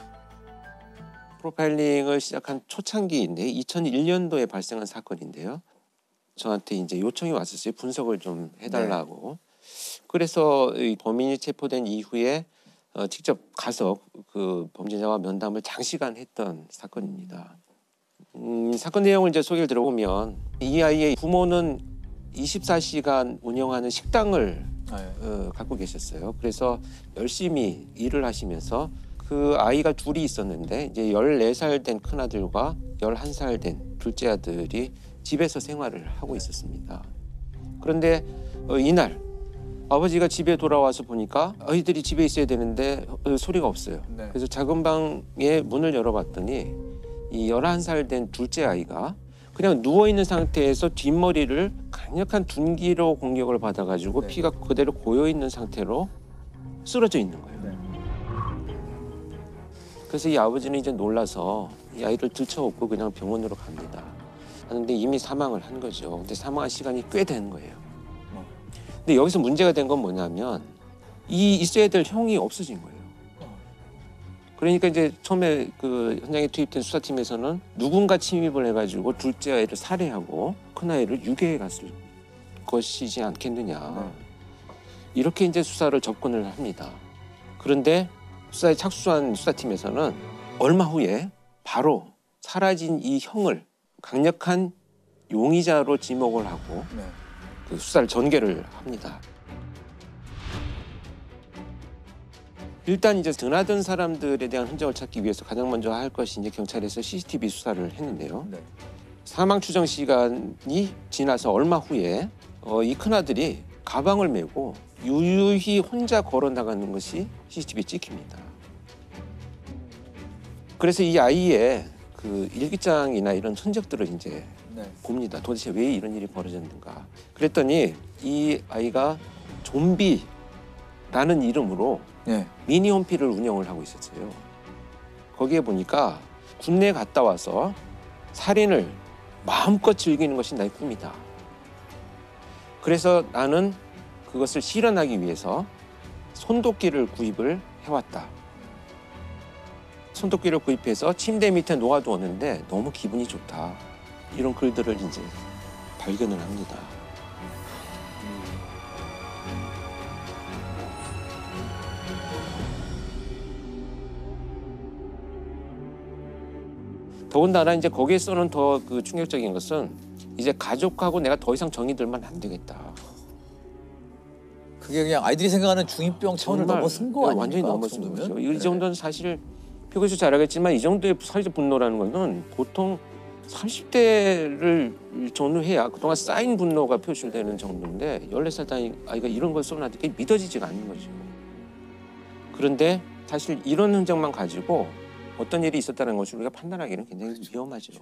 C: 프로파일링을 시작한 초창기인데 이천일 년도에 발생한 사건인데요. 저한테 이제 요청이 왔었어요. 분석을 좀 해달라고. 네. 그래서 이 범인이 체포된 이후에 어, 직접 가서 그 범죄자와 면담을 장시간 했던 사건입니다. 음, 사건 내용을 이제 소개를 들어보면 이 아이의 부모는 이십사 시간 운영하는 식당을 어, 갖고 계셨어요. 그래서 열심히 일을 하시면서 그 아이가 둘이 있었는데 이제 열네 살 된 큰아들과 열한 살 된 둘째 아들이 집에서 생활을 하고 있었습니다. 그런데 어, 이날 아버지가 집에 돌아와서 보니까 아이들이 집에 있어야 되는데 어, 소리가 없어요. 네. 그래서 작은 방에 문을 열어봤더니 이 열한 살 된 둘째 아이가 그냥 누워있는 상태에서 뒷머리를 강력한 둔기로 공격을 받아가지고 네. 피가 그대로 고여있는 상태로 쓰러져 있는 거예요. 네. 그래서 이 아버지는 이제 놀라서 이 아이를 들쳐업고 그냥 병원으로 갑니다. 하는데 이미 사망을 한 거죠. 근데 사망한 시간이 꽤 된 거예요. 근데 여기서 문제가 된 건 뭐냐면 이 있어야 될 형이 없어진 거예요. 그러니까 이제 처음에 그 현장에 투입된 수사팀에서는 누군가 침입을 해가지고 둘째 아이를 살해하고 큰 아이를 유괴해 갔을 것이지 않겠느냐. 이렇게 이제 수사를 접근을 합니다. 그런데 수사에 착수한 수사팀에서는 얼마 후에 바로 사라진 이 형을 강력한 용의자로 지목을 하고
B: 네.
C: 그 수사를 전개를 합니다. 일단 이제 드나든 사람들에 대한 흔적을 찾기 위해서 가장 먼저 할 것이 이제 경찰에서 씨씨티비 수사를 했는데요.
B: 네.
C: 사망 추정 시간이 지나서 얼마 후에 어, 이 큰아들이 가방을 메고 유유히 혼자 걸어 나가는 것이 씨씨티비에 찍힙니다. 그래서 이 아이의 그 일기장이나 이런 흔적들을 이제
B: 네.
C: 봅니다. 도대체 왜 이런 일이 벌어졌는가. 그랬더니 이 아이가 좀비라는 이름으로
B: 네.
C: 미니홈피를 운영을 하고 있었어요. 거기에 보니까 군내 갔다 와서 살인을 마음껏 즐기는 것이 나의 꿈이다. 그래서 나는 그것을 실현하기 위해서 손도끼를 구입을 해왔다. 손도끼를 구입해서 침대 밑에 놓아두었는데 너무 기분이 좋다. 이런 글들을 이제 발견을 합니다. 더군다나 이제 거기에서는 더 그 충격적인 것은 이제 가족하고 내가 더 이상 정이 들면 안 되겠다.
B: 그게 그냥 아이들이 생각하는 중이병 차원을 넘어선 거 아닙니까?
C: 완전히 넘어선
B: 그
C: 거죠.
B: 정도면?
C: 이 정도는 사실 표고에서 잘 알겠지만 이 정도의 사회적 분노라는 것은 보통 삼십 대를 전후해야 그동안 쌓인 분노가 표출되는 정도인데 열네 살 아이가 이런 걸 쏘나 그게 믿어지지가 않는 거죠. 그런데 사실 이런 흔적만 가지고 어떤 일이 있었다는 것을 우리가 판단하기는 굉장히 위험하죠.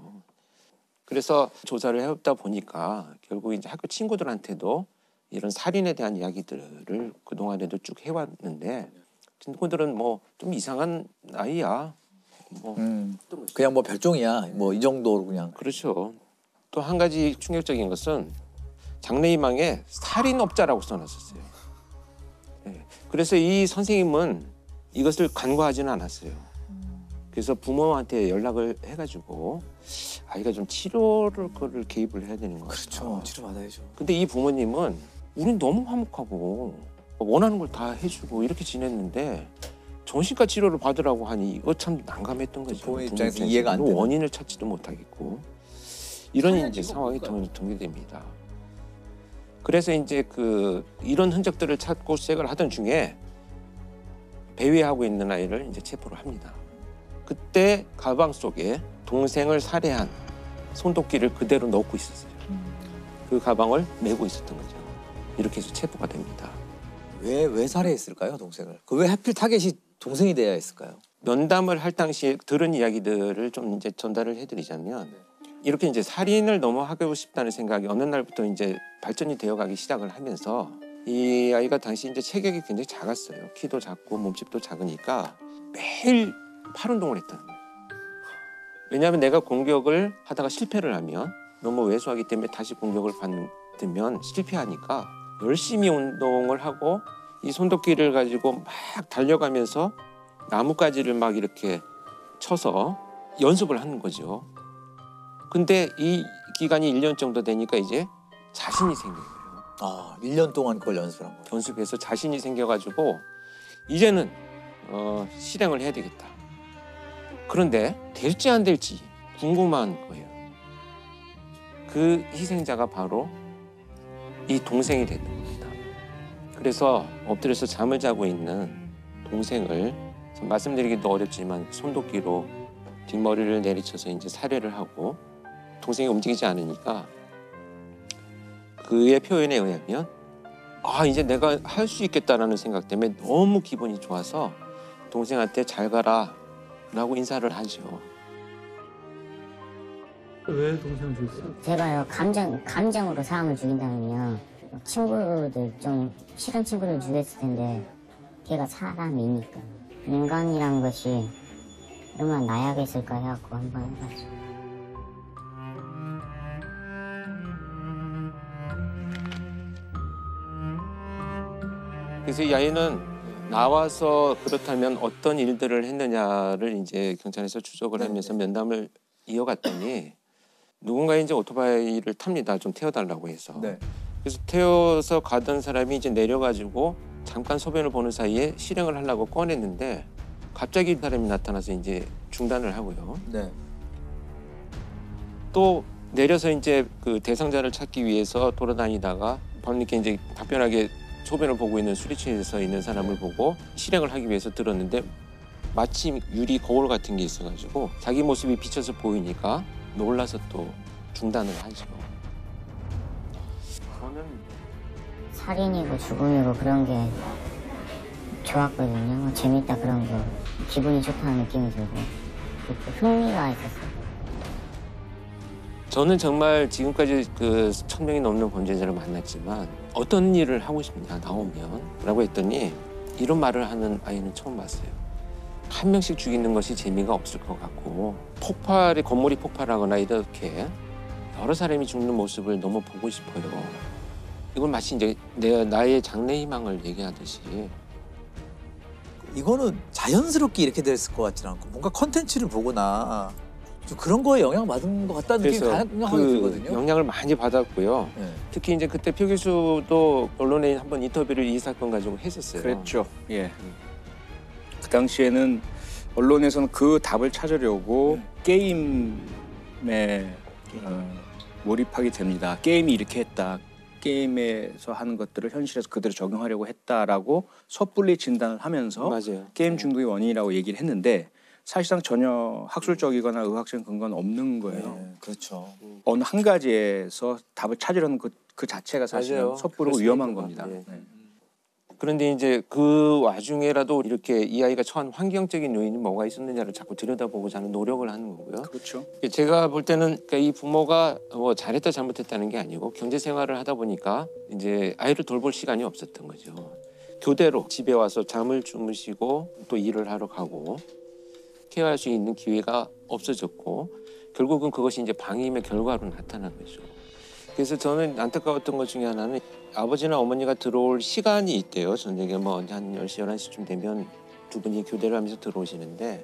C: 그래서 조사를 해보다 보니까 결국 이제 학교 친구들한테도 이런 살인에 대한 이야기들을 그동안에도 쭉 해왔는데 친구들은 뭐 좀 이상한 아이야. 뭐
B: 음, 그냥 뭐 별종이야. 뭐 이 정도로 그냥.
C: 그렇죠. 또 한 가지 충격적인 것은 장래희망에 살인업자라고 써놨었어요. 네. 그래서 이 선생님은 이것을 간과하지는 않았어요. 그래서 부모한테 연락을 해가지고 아이가 좀 치료를 거를 개입을 해야 되는 거죠.
B: 그렇죠. 치료 받아야죠.
C: 근데 이 부모님은 우린 너무 화목하고 원하는 걸 다 해주고 이렇게 지냈는데 정신과 치료를 받으라고 하니 이거 참 난감했던 거죠.
B: 부모 입장에서 이해가 안 되는.
C: 원인을 찾지도 못하겠고 이런 이제 상황이 전개됩니다. 그래서 이제 그 이런 흔적들을 찾고 수색을 하던 중에 배회하고 있는 아이를 이제 체포를 합니다. 그때 가방 속에 동생을 살해한 손도끼를 그대로 넣고 있었어요. 그 가방을 메고 있었던 거죠. 이렇게 해서 체포가 됩니다.
B: 왜, 왜 살해했을까요, 동생을? 그 왜 하필 타겟이 동생이 돼야 했을까요?
C: 면담을 할 당시에 들은 이야기들을 좀 이제 전달을 해드리자면 이렇게 이제 살인을 너무 하고 싶다는 생각이 어느 날부터 이제 발전이 되어가기 시작을 하면서 이 아이가 당시 이제 체격이 굉장히 작았어요. 키도 작고 몸집도 작으니까 매일 팔 운동을 했다는 거예요. 왜냐하면 내가 공격을 하다가 실패를 하면 너무 왜소하기 때문에 다시 공격을 받으면 실패하니까 열심히 운동을 하고 이 손도끼를 가지고 막 달려가면서 나뭇가지를 막 이렇게 쳐서 연습을 하는 거죠. 근데 이 기간이 일 년 정도 되니까 이제 자신이 생긴 거예요.
B: 아, 일 년 동안 그걸 연습을 한 거예요?
C: 연습해서 자신이 생겨가지고 이제는 어, 실행을 해야 되겠다. 그런데 될지 안 될지 궁금한 거예요. 그 희생자가 바로 이 동생이 되는 겁니다. 그래서 엎드려서 잠을 자고 있는 동생을 말씀드리기도 어렵지만 손도끼로 뒷머리를 내리쳐서 이제 살해를 하고 동생이 움직이지 않으니까 그의 표현에 의하면 아 이제 내가 할 수 있겠다라는 생각 때문에 너무 기분이 좋아서 동생한테 잘 가라 라고 인사를 하죠.
O: 왜 동생을 죽였어요?
P: 제가요 감정 감정으로 사람을 죽인다면요 친구들 좀 싫은 친구들 죽였을 텐데 걔가 사람이니까 인간이란 것이 얼마나 나약해 있을까 해갖고 한번 해봤죠.
C: 그래서 이 아이는 나와서 그렇다면 어떤 일들을 했느냐를 이제 경찰에서 추적을 하면서 면담을 이어갔더니 누군가 이제 오토바이를 탑니다. 좀 태워달라고 해서.
B: 네.
C: 그래서 태워서 가던 사람이 이제 내려가지고 잠깐 소변을 보는 사이에 실행을 하려고 꺼냈는데 갑자기 사람이 나타나서 이제 중단을 하고요.
B: 네.
C: 또 내려서 이제 그 대상자를 찾기 위해서 돌아다니다가 밤늦게 이제 답변하게 소변을 보고 있는 수리실에서 있는 사람을 보고 실행을 하기 위해서 들었는데 마침 유리 거울 같은 게 있어가지고 자기 모습이 비쳐서 보이니까 놀라서 또 중단을 하죠. 저는
P: 살인이고 죽음이고 그런 게 좋았거든요. 재밌다 그런 거. 기분이 좋다는 느낌이 들고 흥미가 있었어요.
C: 저는 정말 지금까지 그 천 명이 넘는 범죄자를 만났지만 어떤 일을 하고 싶냐 나오면 라고 했더니 이런 말을 하는 아이는 처음 봤어요. 한 명씩 죽이는 것이 재미가 없을 것 같고 폭발이 건물이 폭발하거나 이렇게 여러 사람이 죽는 모습을 너무 보고 싶어요. 이건 마치 이제 내 나의 장래 희망을 얘기하듯이.
B: 이거는 자연스럽게 이렇게 됐을 것 같지는 않고 뭔가 컨텐츠를 보거나 좀 그런 거에 영향받은 것 같다는 느낌이
C: 그래서
B: 강하게
C: 그
B: 들거든요.
C: 영향을 많이 받았고요.
B: 네.
C: 특히 이제 그때 표 교수도 언론에 한번 인터뷰를 이 사건 가지고 했었어요.
Q: 그랬죠. 예. 그 당시에는 언론에서는 그 답을 찾으려고 게임에 어, 몰입하게 됩니다. 게임이 이렇게 했다. 게임에서 하는 것들을 현실에서 그대로 적용하려고 했다라고 섣불리 진단을 하면서
C: 맞아요.
Q: 게임 중독의 원인이라고 얘기를 했는데 사실상 전혀 학술적이거나 의학적인 근거는 없는 거예요.
B: 네, 그렇죠.
Q: 어느 한 가지에서 답을 찾으려는 그, 그 자체가 사실은
C: 맞아요.
Q: 섣부르고
C: 그럴
Q: 위험한
C: 수도
Q: 겁니다.
C: 있고, 예.
Q: 네.
C: 그런데 이제 그 와중에라도 이렇게 이 아이가 처한 환경적인 요인이 뭐가 있었느냐를 자꾸 들여다보고자 하는 노력을 하는 거고요.
Q: 그렇죠.
C: 제가 볼 때는 그러니까 이 부모가 뭐 잘했다 잘못했다는 게 아니고 경제 생활을 하다 보니까 이제 아이를 돌볼 시간이 없었던 거죠. 교대로 집에 와서 잠을 주무시고 또 일을 하러 가고 케어할 수 있는 기회가 없어졌고 결국은 그것이 이제 방임의 결과로 나타난 거죠. 그래서 저는 안타까웠던 것 중에 하나는 아버지나 어머니가 들어올 시간이 있대요. 저녁에 뭐 한 열 시, 열한 시쯤 되면 두 분이 교대를 하면서 들어오시는데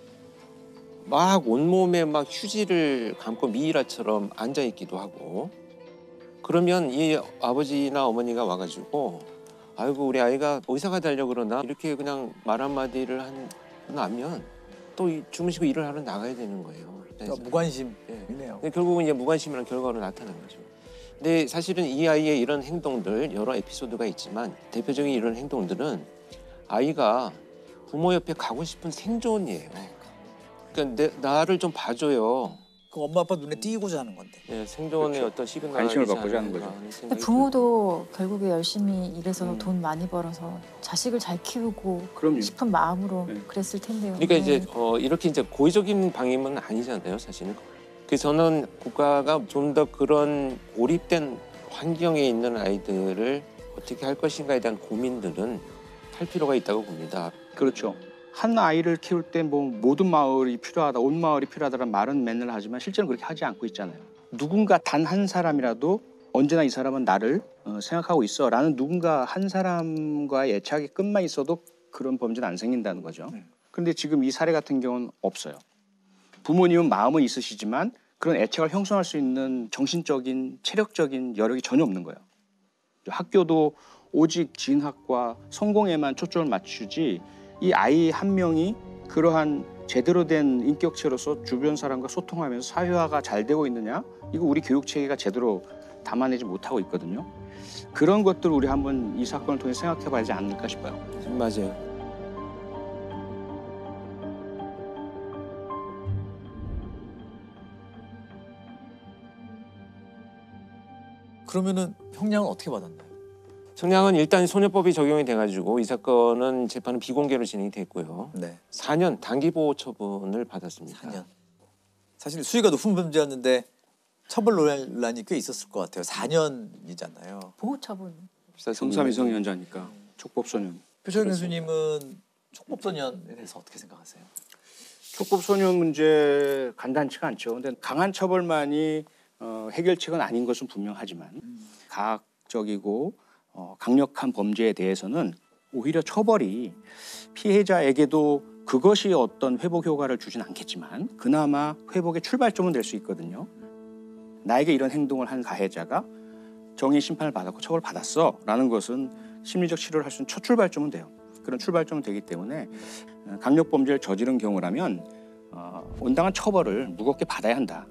C: 막 온몸에 막 휴지를 감고 미이라처럼 앉아있기도 하고 그러면 이 아버지나 어머니가 와가지고 아이고 우리 아이가 의사 가달려고 그러나 이렇게 그냥 말 한마디를 한, 하면 또 주무시고 일을 하러 나가야 되는 거예요.
B: 그러니까 무관심이네요.
C: 네. 결국은 이제 무관심이라는 결과로 나타난 거죠. 근데 사실은 이 아이의 이런 행동들 여러 에피소드가 있지만 대표적인 이런 행동들은 아이가 부모 옆에 가고 싶은 생존이에요. 그러니까 내, 나를 좀 봐줘요.
B: 그 엄마 아빠 눈에 띄고자 하는 건데.
C: 네, 생존의
Q: 그렇죠.
C: 어떤 시그널
Q: 관심을 받고자 하는 거죠.
A: 근데 부모도 결국에 열심히 일해서 음. 돈 많이 벌어서 자식을 잘 키우고
Q: 그럼요.
A: 싶은 마음으로
C: 네.
A: 그랬을 텐데요.
C: 그러니까
A: 네.
C: 이제 어, 이렇게 이제 고의적인 방임은 아니잖아요, 사실은. 그래서 저는 국가가 좀 더 그런 고립된 환경에 있는 아이들을 어떻게 할 것인가에 대한 고민들은 할 필요가 있다고 봅니다.
Q: 그렇죠. 한 아이를 키울 때 뭐 모든 마을이 필요하다, 온 마을이 필요하다는 말은 맨날 하지만 실제는 그렇게 하지 않고 있잖아요. 누군가 단 한 사람이라도 언제나 이 사람은 나를 어, 생각하고 있어 라는 누군가 한 사람과의 애착이 끝만 있어도 그런 범죄는 안 생긴다는 거죠. 그런데 지금 이 사례 같은 경우는 없어요. 부모님은 마음은 있으시지만 그런 애착을 형성할 수 있는 정신적인, 체력적인 여력이 전혀 없는 거예요. 학교도 오직 진학과 성공에만 초점을 맞추지 이 아이 한 명이 그러한 제대로 된 인격체로서 주변 사람과 소통하면서 사회화가 잘 되고 있느냐? 이거 우리 교육체계가 제대로 담아내지 못하고 있거든요. 그런 것들을 우리 한번 이 사건을 통해 생각해 봐야 하지 않을까 싶어요.
C: 맞아요.
B: 그러면은 형량은 어떻게 받았나요?
C: 형량은 일단 소녀법이 적용이 돼가지고 이 사건은 재판은 비공개로 진행이 됐고요.
B: 네.
C: 사 년 단기보호 처분을 받았습니다.
B: 사 년. 사실 수위가 높은 범죄였는데 처벌 논란이 꽤 있었을 것 같아요. 사 년이잖아요.
A: 보호처분.
Q: 성사미성년자니까 촉법소년.
B: 표철 교수님은 촉법소년에 대해서 어떻게 생각하세요?
Q: 촉법소년 문제 간단치가 않죠. 근데 강한 처벌만이 어, 해결책은 아닌 것은 분명하지만 음. 가학적이고 어, 강력한 범죄에 대해서는 오히려 처벌이 피해자에게도 그것이 어떤 회복 효과를 주진 않겠지만 그나마 회복의 출발점은 될 수 있거든요. 나에게 이런 행동을 한 가해자가 정의 심판을 받았고 처벌을 받았어 라는 것은 심리적 치료를 할 수 있는 첫 출발점은 돼요. 그런 출발점은 되기 때문에 강력범죄를 저지른 경우라면 어, 온당한 처벌을 무겁게 받아야 한다.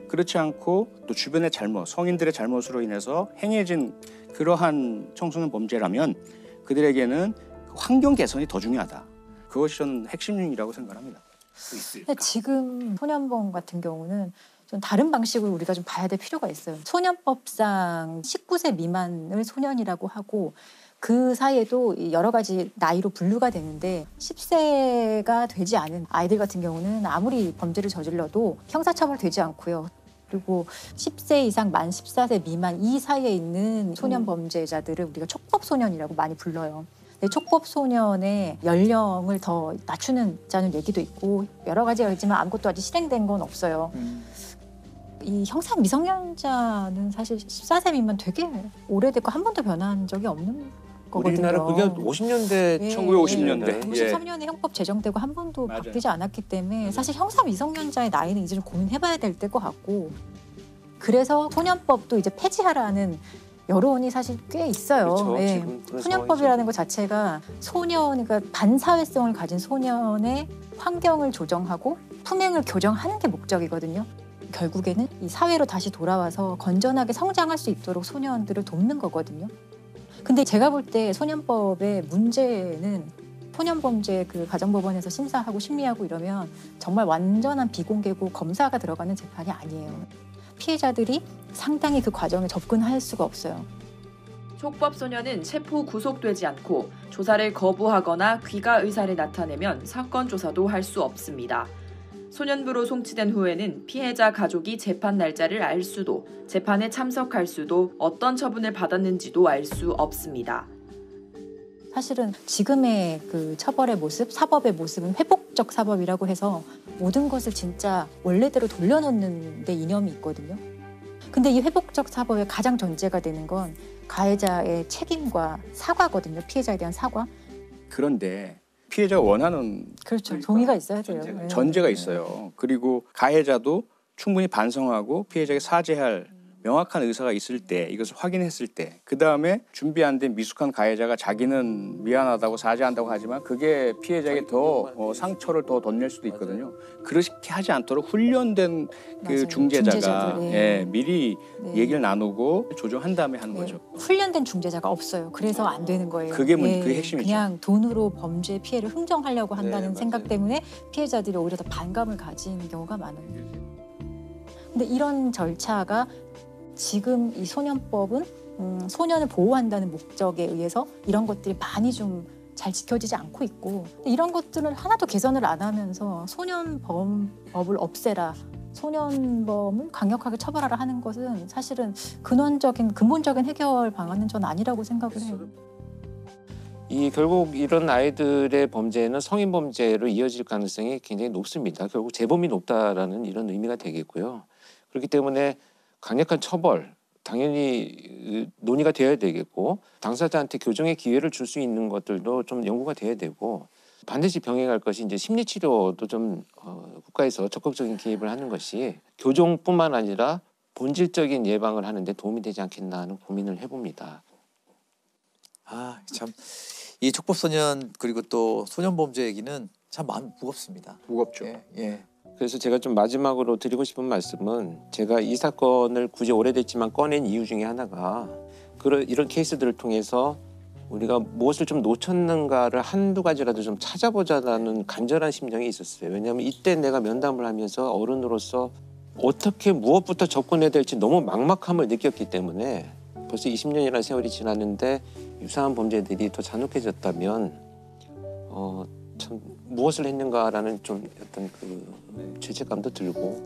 Q: 그렇지 않고 또 주변의 잘못, 성인들의 잘못으로 인해서 행해진 그러한 청소년 범죄라면 그들에게는 환경 개선이 더 중요하다. 그것이 저는 핵심이라고 생각합니다.
A: 근데 지금 소년범 같은 경우는 좀 다른 방식으로 우리가 좀 봐야 될 필요가 있어요. 소년법상 십구 세 미만을 소년이라고 하고 그 사이에도 여러 가지 나이로 분류가 되는데 십 세가 되지 않은 아이들 같은 경우는 아무리 범죄를 저질러도 형사처벌되지 않고요. 그리고 십 세 이상 만 십사 세 미만 이 사이에 있는 소년 범죄자들을 우리가 촉법소년이라고 많이 불러요. 촉법 소년의 연령을 더 낮추는 얘기도 있고 여러 가지가 있지만 아무것도 아직 실행된 건 없어요. 음. 이 형사 미성년자는 사실 십사 세 미만 되게 오래됐고 한 번도 변한 적이 없는 거거든요.
C: 우리나라 그게 오십 년대,
A: 예,
Q: 천구백오십 년대.
A: 예. 오십삼 년에 형법 제정되고 한 번도 맞아요. 바뀌지 않았기 때문에 사실 형사 미성년자의 나이는 이제 좀 고민해봐야 될 것 같고 그래서 소년법도 이제 폐지하라는 여론이 사실 꽤 있어요.
C: 그렇죠.
A: 예. 소년법이라는 것 자체가 소년, 그러니까 반사회성을 가진 소년의 환경을 조정하고 품행을 교정하는 게 목적이거든요. 결국에는 이 사회로 다시 돌아와서 건전하게 성장할 수 있도록 소년들을 돕는 거거든요. 근데 제가 볼 때 소년법의 문제는 소년범죄 그 가정법원에서 심사하고 심리하고 이러면 정말 완전한 비공개고 검사가 들어가는 재판이 아니에요. 피해자들이 상당히 그 과정에 접근할 수가 없어요.
L: 촉법소년은 체포 구속되지 않고 조사를 거부하거나 귀가 의사를 나타내면 사건 조사도 할 수 없습니다. 소년부로 송치된 후에는 피해자 가족이 재판 날짜를 알 수도, 재판에 참석할 수도, 어떤 처분을 받았는지도 알 수 없습니다.
A: 사실은 지금의 그 처벌의 모습, 사법의 모습은 회복적 사법이라고 해서 모든 것을 진짜 원래대로 돌려놓는 데 이념이 있거든요. 근데 이 회복적 사법의 가장 전제가 되는 건 가해자의 책임과 사과거든요. 피해자에 대한 사과.
Q: 그런데 피해자가 원하는
A: 그렇죠. 동의가 있어야 돼요.
Q: 전제가,
A: 네.
Q: 전제가 있어요. 그리고 가해자도 충분히 반성하고 피해자에게 사죄할 명확한 의사가 있을 때, 이것을 확인했을 때, 그 다음에 준비 안 된 미숙한 가해자가 자기는 미안하다고 사죄한다고 하지만 그게 피해자에게 더 어, 상처를 더 덧낼 수도 있거든요. 그렇게 하지 않도록 훈련된 그 중재자가
A: 네.
Q: 예, 미리
A: 네.
Q: 얘기를 나누고 조정한 다음에 하는
A: 네.
Q: 거죠.
A: 훈련된 중재자가 없어요. 그래서 안 되는 거예요.
Q: 그게 문-
A: 예,
Q: 그게 핵심이죠.
A: 그냥 돈으로 범죄 피해를 흥정하려고 한다는
Q: 네,
A: 생각 때문에 피해자들이 오히려 더 반감을 가진 경우가 많아요. 근데 이런 절차가 지금 이 소년법은 음, 소년을 보호한다는 목적에 의해서 이런 것들이 많이 좀 잘 지켜지지 않고 있고 이런 것들을 하나도 개선을 안 하면서 소년범법을 없애라, 소년범을 강력하게 처벌하라 하는 것은 사실은 근원적인 근본적인 해결 방안은 전 아니라고 생각을 해요.
C: 이 결국 이런 아이들의 범죄는 성인 범죄로 이어질 가능성이 굉장히 높습니다. 결국 재범이 높다라는 이런 의미가 되겠고요. 그렇기 때문에 강력한 처벌, 당연히 논의가 되어야 되겠고 당사자한테 교정의 기회를 줄 수 있는 것들도 좀 연구가 돼야 되고 반드시 병행할 것이 이제 심리치료도 좀 어, 국가에서 적극적인 개입을 하는 것이 교정뿐만 아니라 본질적인 예방을 하는데 도움이 되지 않겠나 하는 고민을 해봅니다.
B: 아, 참 이 촉법소년 그리고 또 소년범죄 얘기는 참 마음 무겁습니다.
Q: 무겁죠.
B: 예, 예.
C: 그래서 제가 좀 마지막으로 드리고 싶은 말씀은 제가 이 사건을 굳이 오래됐지만 꺼낸 이유 중에 하나가 그런 이런 케이스들을 통해서 우리가 무엇을 좀 놓쳤는가를 한두 가지라도 좀 찾아보자라는 간절한 심정이 있었어요. 왜냐하면 이때 내가 면담을 하면서 어른으로서 어떻게 무엇부터 접근해야 될지 너무 막막함을 느꼈기 때문에 벌써 이십 년이라는 세월이 지났는데 유사한 범죄들이 더 잔혹해졌다면 어, 참 무엇을 했는가라는 좀 어떤 그 죄책감도 들고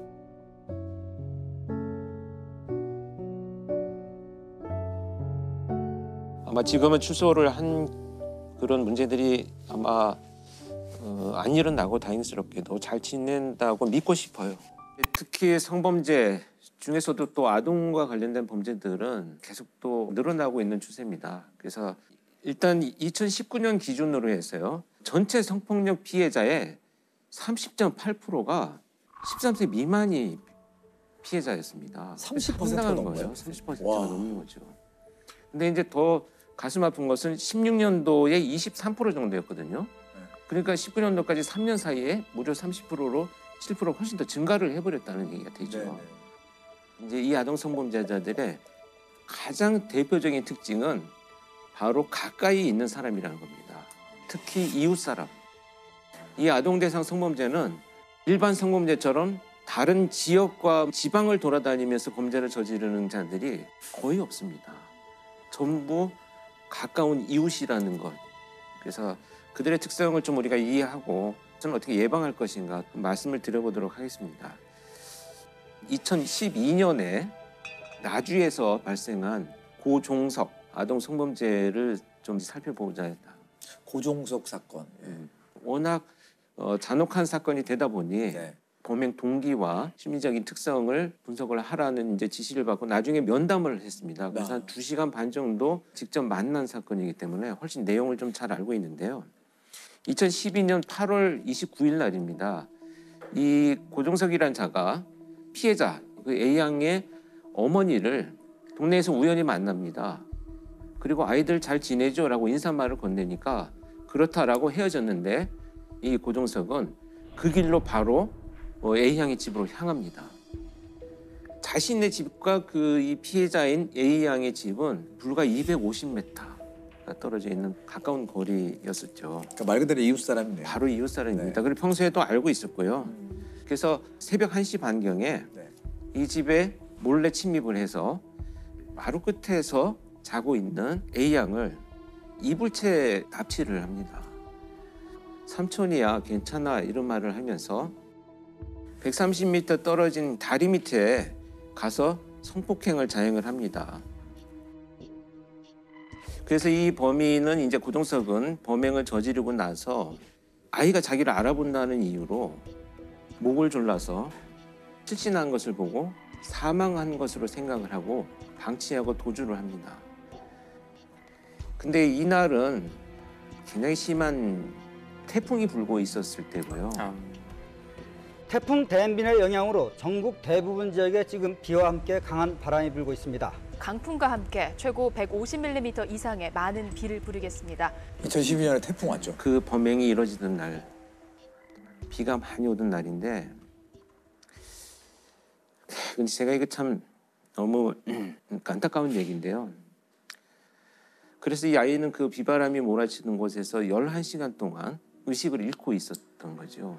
C: 아마 지금은 출소를 한 그런 문제들이 아마 어, 안 일어나고 다행스럽게도 잘 지낸다고 믿고 싶어요. 특히 성범죄 중에서도 또 아동과 관련된 범죄들은 계속 또 늘어나고 있는 추세입니다. 그래서 일단 이천십구 년 기준으로 해서요. 전체 성폭력 피해자의 삼십 점 팔 퍼센트가 십삼 세 미만이 피해자였습니다.
B: 삼십 퍼센트가
C: 상당한
B: 넘어요?
C: 거예요. 삼십 퍼센트가 넘는 거죠. 근데 이제 더 가슴 아픈 것은 십육 년도에 이십삼 퍼센트 정도였거든요. 그러니까 십구 년도까지 삼 년 사이에 무려 삼십 퍼센트로 칠 퍼센트 훨씬 더 증가를 해버렸다는 얘기가 되죠.
B: 네네.
C: 이제 이 아동 성범죄자들의 가장 대표적인 특징은 바로 가까이 있는 사람이라는 겁니다. 특히 이웃 사람. 이 아동 대상 성범죄는 일반 성범죄처럼 다른 지역과 지방을 돌아다니면서 범죄를 저지르는 자들이 거의 없습니다. 전부 가까운 이웃이라는 것. 그래서 그들의 특성을 좀 우리가 이해하고 저는 어떻게 예방할 것인가 말씀을 드려보도록 하겠습니다. 이천십이 년에 나주에서 발생한 고종석 아동 성범죄를 좀 살펴보자.
B: 고종석 사건. 예.
C: 워낙 어, 잔혹한 사건이 되다 보니
B: 네.
C: 범행 동기와 심리적인 특성을 분석을 하라는 이제 지시를 받고 나중에 면담을 했습니다. 그래서 한 두 시간 반 정도 직접 만난 사건이기 때문에 훨씬 내용을 좀 잘 알고 있는데요. 이천십이 년 팔월 이십구일 날입니다. 이 고종석이란 자가 피해자 그 A양의 어머니를 동네에서 우연히 만납니다. 그리고 아이들 잘 지내죠라고 인사말을 건네니까 그렇다라고 헤어졌는데 이 고종석은 그 길로 바로 A양의 집으로 향합니다. 자신의 집과 그 이 피해자인 A양의 집은 불과 이백오십 미터가 떨어져 있는 가까운 거리였었죠.
B: 그러니까 말 그대로 이웃 사람이네요.
C: 바로 이웃 사람입니다. 그리고 평소에도 알고 있었고요. 그래서 새벽 한 시 반경에
B: 네.
C: 이 집에 몰래 침입을 해서 마루 끝에서 자고 있는 A양을 이불채 납치를 합니다. 삼촌이야 괜찮아 이런 말을 하면서 백삼십 미터 떨어진 다리 밑에 가서 성폭행을 자행을 합니다. 그래서 이 범인은 이제 고종석은 범행을 저지르고 나서 아이가 자기를 알아본다는 이유로 목을 졸라서 실신한 것을 보고 사망한 것으로 생각을 하고 방치하고 도주를 합니다. 근데 이날은 굉장히 심한 태풍이 불고 있었을 때고요.
N: 아. 태풍 댄빈의 영향으로 전국 대부분 지역에 지금 비와 함께 강한 바람이 불고 있습니다.
M: 강풍과 함께 최고 백오십 밀리미터 이상의 많은 비를 부르겠습니다.
B: 이천십이 년에 태풍 왔죠.
C: 그 범행이 이루어지던 날 비가 많이 오던 날인데 근데 제가 이거 참 너무 안타까운 얘기인데요. 그래서 이 아이는 그 비바람이 몰아치는 곳에서 열한 시간 동안 의식을 잃고 있었던 거죠.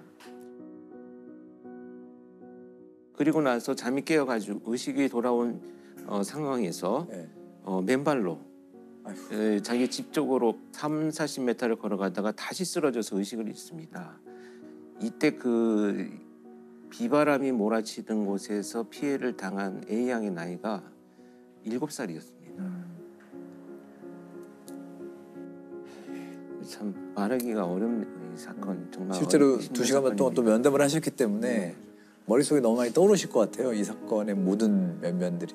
C: 그리고 나서 잠이 깨어가지고 의식이 돌아온 어, 상황에서
B: 네.
C: 어, 맨발로 에, 자기 집 쪽으로 삼사십 미터를 걸어가다가 다시 쓰러져서 의식을 잃습니다. 이때 그 비바람이 몰아치던 곳에서 피해를 당한 A양의 나이가 일곱 살이었습니다. 참 말하기가 어려운 이 사건 정말
B: 실제로 두 시간 반 동안 또 면담을 하셨기 때문에 머릿속에 너무 많이 떠오르실 것 같아요. 이 사건의 모든 면면들이.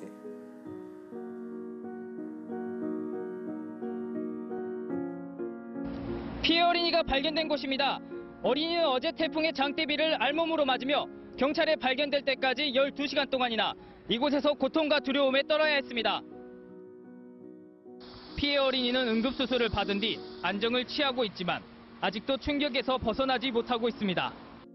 R: 피해 어린이가 발견된 곳입니다. 어린이는 어제 태풍의 장대비를 알몸으로 맞으며 경찰에 발견될 때까지 열두 시간 동안이나 이곳에서 고통과 두려움에 떨어야 했습니다. 피해 어린이는 응급수술을 받은 뒤 안정을 취하고 있지만 아직도 충격에서 벗어나지 못하고 있습니다.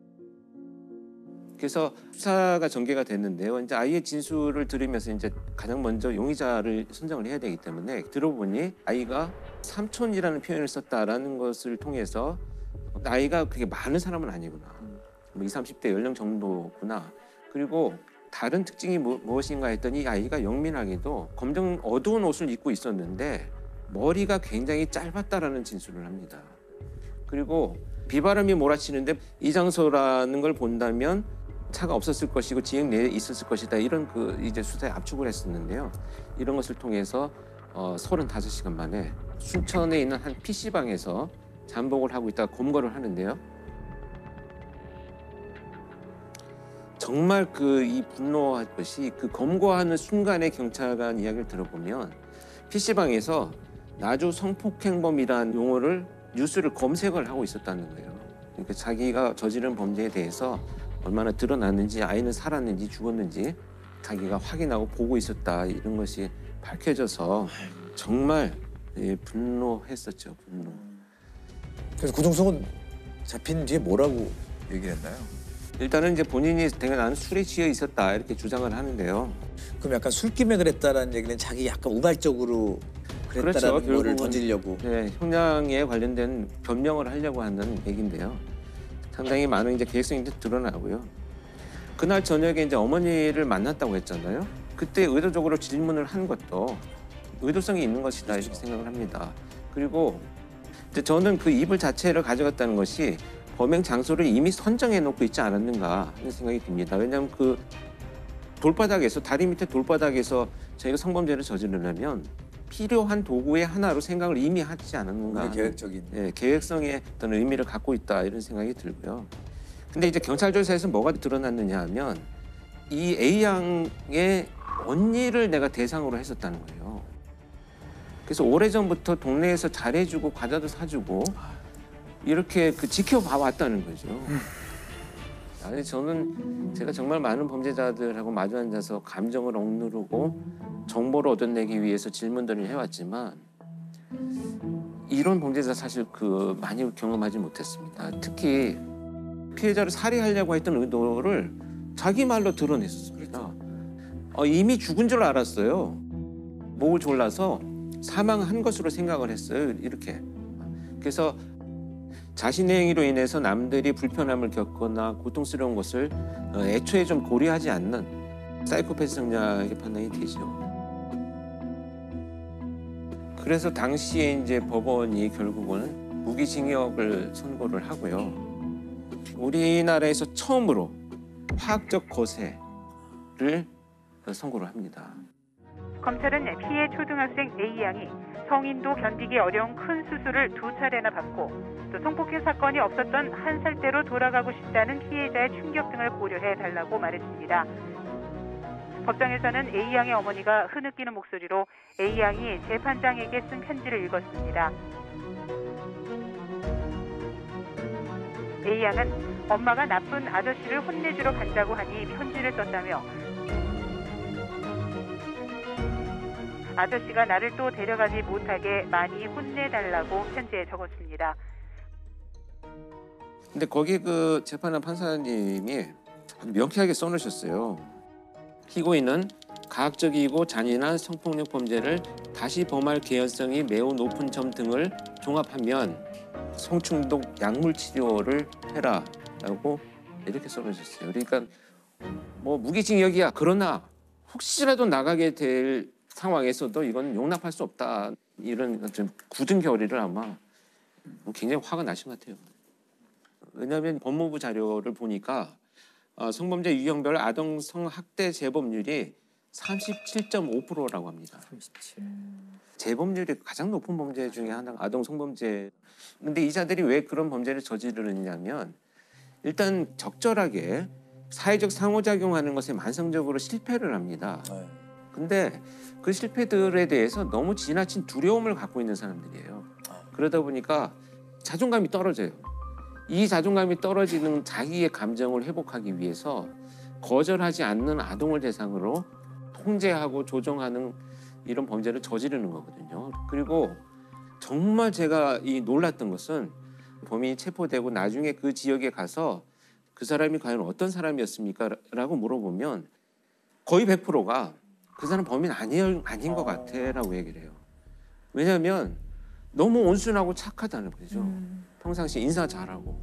C: 그래서 수사가 전개가 됐는데요. 이제 아이의 진술을 들으면서 이제 가장 먼저 용의자를 선정을 해야 되기 때문에 들어보니 아이가 삼촌이라는 표현을 썼다라는 것을 통해서 나이가 그렇게 많은 사람은 아니구나. 뭐 이십, 삼십 대 연령 정도구나. 그리고 다른 특징이 뭐, 무엇인가 했더니 이 아이가 영민하게도 검정 어두운 옷을 입고 있었는데 머리가 굉장히 짧았다라는 진술을 합니다. 그리고 비바람이 몰아치는데 이 장소라는 걸 본다면 차가 없었을 것이고 지역 내에 있었을 것이다. 이런 그 이제 수사에 압축을 했었는데요. 이런 것을 통해서 어, 서른다섯 시간 만에 순천에 있는 한 피씨방에서 잠복을 하고 있다가 검거를 하는데요. 정말 그 이 분노할 것이 그 검거하는 순간의 경찰관 이야기를 들어보면 피씨방에서 나주 성폭행범이라는 용어를 뉴스를 검색을 하고 있었다는 거예요. 그러니까 자기가 저지른 범죄에 대해서 얼마나 드러났는지 아이는 살았는지 죽었는지 자기가 확인하고 보고 있었다 이런 것이 밝혀져서 정말 예, 분노했었죠. 분노.
B: 그래서 고종석은 잡힌 뒤에 뭐라고 얘기를 했나요?
C: 일단은 이제 본인이 되게 나는 술에 취해 있었다 이렇게 주장을 하는데요.
B: 그럼 약간 술김에 그랬다라는 얘기는 자기 약간 우발적으로 그랬다라는
C: 그렇죠.
B: 거를
C: 결국은,
B: 던지려고.
C: 네, 형량에 관련된 변명을 하려고 하는 얘기인데요. 상당히 많은 이제 계획성이 드러나고요. 그날 저녁에 이제 어머니를 만났다고 했잖아요. 그때 의도적으로 질문을 한 것도 의도성이 있는 것이다 이렇게 생각을 합니다. 그리고 이제 저는 그 이불 자체를 가져갔다는 것이 범행 장소를 이미 선정해 놓고 있지 않았는가 하는 생각이 듭니다. 왜냐하면 그 돌바닥에서 다리 밑에 돌바닥에서 저희가 성범죄를 저지르려면 필요한 도구의 하나로 생각을 이미 하지 않았는가 하는,
B: 계획적인
C: 예, 계획성의 어떤 의미를 갖고 있다 이런 생각이 들고요. 근데 이제 경찰 조사에서 뭐가 드러났느냐 하면 이 A 양의 언니를 내가 대상으로 했었다는 거예요. 그래서 오래전부터 동네에서 잘해주고 과자도 사주고 이렇게 그 지켜봐 왔다는 거죠. 아니 저는 제가 정말 많은 범죄자들하고 마주 앉아서 감정을 억누르고 정보를 얻어내기 위해서 질문들을 해왔지만 이런 범죄자 사실 그 많이 경험하지 못했습니다. 특히 피해자를 살해하려고 했던 의도를 자기 말로 드러냈었습니다. 어, 이미 죽은 줄 알았어요. 목을 졸라서 사망한 것으로 생각을 했어요. 이렇게. 그래서 자신의 행위로 인해서 남들이 불편함을 겪거나 고통스러운 것을 애초에 좀 고려하지 않는 사이코패스 성향의 판단이 되죠. 그래서 당시에 이제 법원이 결국은 무기징역을 선고를 하고요. 우리나라에서 처음으로 화학적 거세를 선고를 합니다.
S: 검찰은 피해 초등학생 A 양이 성인도 견디기 어려운 큰 수술을 두 차례나 받고 또 성폭행 사건이 없었던 한 살대로 돌아가고 싶다는 피해자의 충격 등을 고려해 달라고 말했습니다. 법정에서는 A 양의 어머니가 흐느끼는 목소리로 A 양이 재판장에게 쓴 편지를 읽었습니다. A 양은 엄마가 나쁜 아저씨를 혼내주러 간다고 하니 편지를 썼다며 아저씨가 나를 또 데려가지 못하게 많이 혼내달라고 편지에 적었습니다.
C: 근데 거기 그 재판한 판사님이 명쾌하게 써놓으셨어요. 피고인은 가학적이고 잔인한 성폭력 범죄를 다시 범할 개연성이 매우 높은 점 등을 종합하면 성중독 약물 치료를 해라라고 이렇게 써놓으셨어요. 그러니까 뭐 무기징역이야. 그러나 혹시라도 나가게 될 상황에서도 이건 용납할 수 없다. 이런 좀 굳은 결의를 아마 굉장히 화가 나신 것 같아요. 왜냐하면 법무부 자료를 보니까 어, 성범죄 유형별 아동 성학대 재범률이 삼십칠 점 오 퍼센트라고 합니다. 삼십칠. 재범률이 가장 높은 범죄 중에 하나가 아동 성범죄. 근데 이자들이 왜 그런 범죄를 저지르느냐면 일단 적절하게 사회적 상호작용하는 것에 만성적으로 실패를 합니다. 근데 그 실패들에 대해서 너무 지나친 두려움을 갖고 있는 사람들이에요. 그러다 보니까 자존감이 떨어져요. 이 자존감이 떨어지는 자기의 감정을 회복하기 위해서 거절하지 않는 아동을 대상으로 통제하고 조정하는 이런 범죄를 저지르는 거거든요. 그리고 정말 제가 이 놀랐던 것은 범인이 체포되고 나중에 그 지역에 가서 그 사람이 과연 어떤 사람이었습니까? 라고 물어보면 거의 백 퍼센트가 그 사람 범인 아니, 아닌 것 같아 라고 얘기를 해요. 왜냐하면 너무 온순하고 착하다는 거죠. 음. 평상시 인사 잘하고.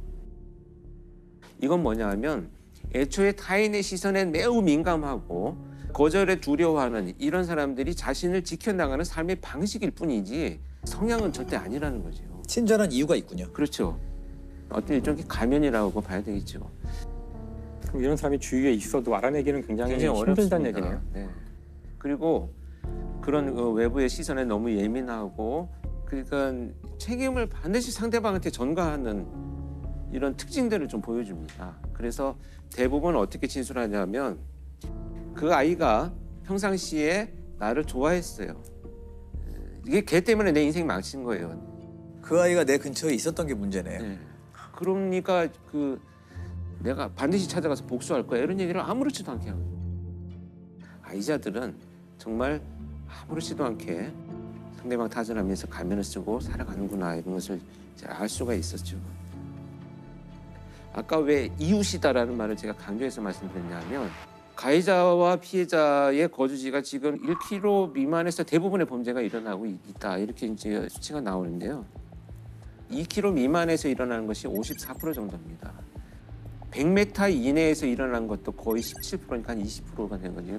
C: 이건 뭐냐 하면 애초에 타인의 시선에 매우 민감하고 거절에 두려워하는 이런 사람들이 자신을 지켜나가는 삶의 방식일 뿐이지 성향은 절대 아니라는 거죠.
B: 친절한 이유가 있군요.
C: 그렇죠. 어떤 일종의 가면이라고 봐야 되겠죠.
J: 그럼 이런 사람이 주위에 있어도 알아내기는 굉장히,
C: 굉장히
J: 힘들다는
C: 어렵습니다.
J: 얘기네요.
C: 네. 그리고 그런 그 외부의 시선에 너무 예민하고 그러니까 책임을 반드시 상대방한테 전가하는 이런 특징들을 좀 보여줍니다. 그래서 대부분 어떻게 진술하냐면 그 아이가 평상시에 나를 좋아했어요. 이게 걔 때문에 내 인생이 망친 거예요.
B: 그 아이가 내 근처에 있었던 게 문제네요.
C: 네. 그러니까 그 내가 반드시 찾아가서 복수할 거야 이런 얘기를 아무렇지도 않게 하고 아이자들은 정말 아무렇지도 않게 상대방 타진하면서 가면을 쓰고 살아가는구나 이런 것을 알 수가 있었죠. 아까 왜 이웃이다라는 말을 제가 강조해서 말씀드렸냐면 가해자와 피해자의 거주지가 지금 일 킬로미터 미만에서 대부분의 범죄가 일어나고 있다 이렇게 이제 수치가 나오는데요. 이 킬로미터 미만에서 일어나는 것이 오십사 퍼센트 정도입니다. 백 미터 이내에서 일어난 것도 거의 십칠 퍼센트니까 한 이십 퍼센트가 된 거죠.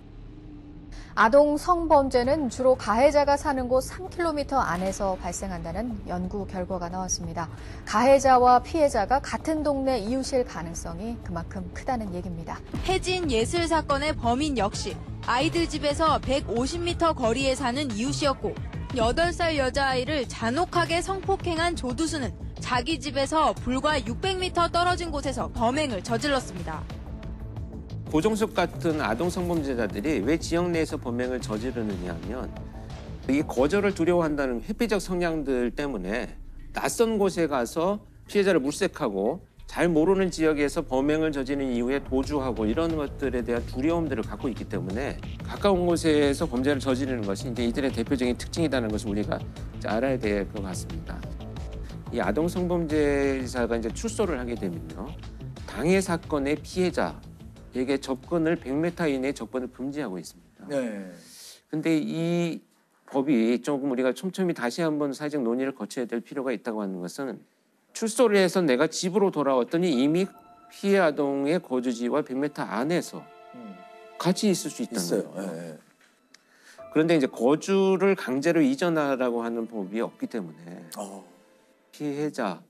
T: 아동 성범죄는 주로 가해자가 사는 곳 삼 킬로미터 안에서 발생한다는 연구 결과가 나왔습니다. 가해자와 피해자가 같은 동네 이웃일 가능성이 그만큼 크다는 얘기입니다.
U: 혜진 예슬 사건의 범인 역시 아이들 집에서 백오십 미터 거리에 사는 이웃이었고 여덟 살 여자아이를 잔혹하게 성폭행한 조두수는 자기 집에서 불과 육백 미터 떨어진 곳에서 범행을 저질렀습니다.
C: 고종석 같은 아동 성범죄자들이 왜 지역 내에서 범행을 저지르느냐 하면 이 거절을 두려워한다는 회피적 성향들 때문에 낯선 곳에 가서 피해자를 물색하고 잘 모르는 지역에서 범행을 저지른 이후에 도주하고 이런 것들에 대한 두려움들을 갖고 있기 때문에 가까운 곳에서 범죄를 저지르는 것이 이제 이들의 대표적인 특징이라는 것을 우리가 이제 알아야 될 것 같습니다. 이 아동 성범죄자가 이제 출소를 하게 되면요, 당해 사건의 피해자 에게 접근을 백 미터 이내에 접근을 금지하고 있습니다.
B: 네.
C: 근데 이 법이 조금 우리가 촘촘히 다시 한번 사회적 논의를 거쳐야 될 필요가 있다고 하는 것은 출소를 해서 내가 집으로 돌아왔더니 이미 피해 아동의 거주지와 백 미터 안에서 음. 같이 있을 수 있다는
B: 있어요.
C: 거예요.
B: 네.
C: 그런데 이제 거주를 강제로 이전하라고 하는 법이 없기 때문에
B: 어.
C: 피해자들이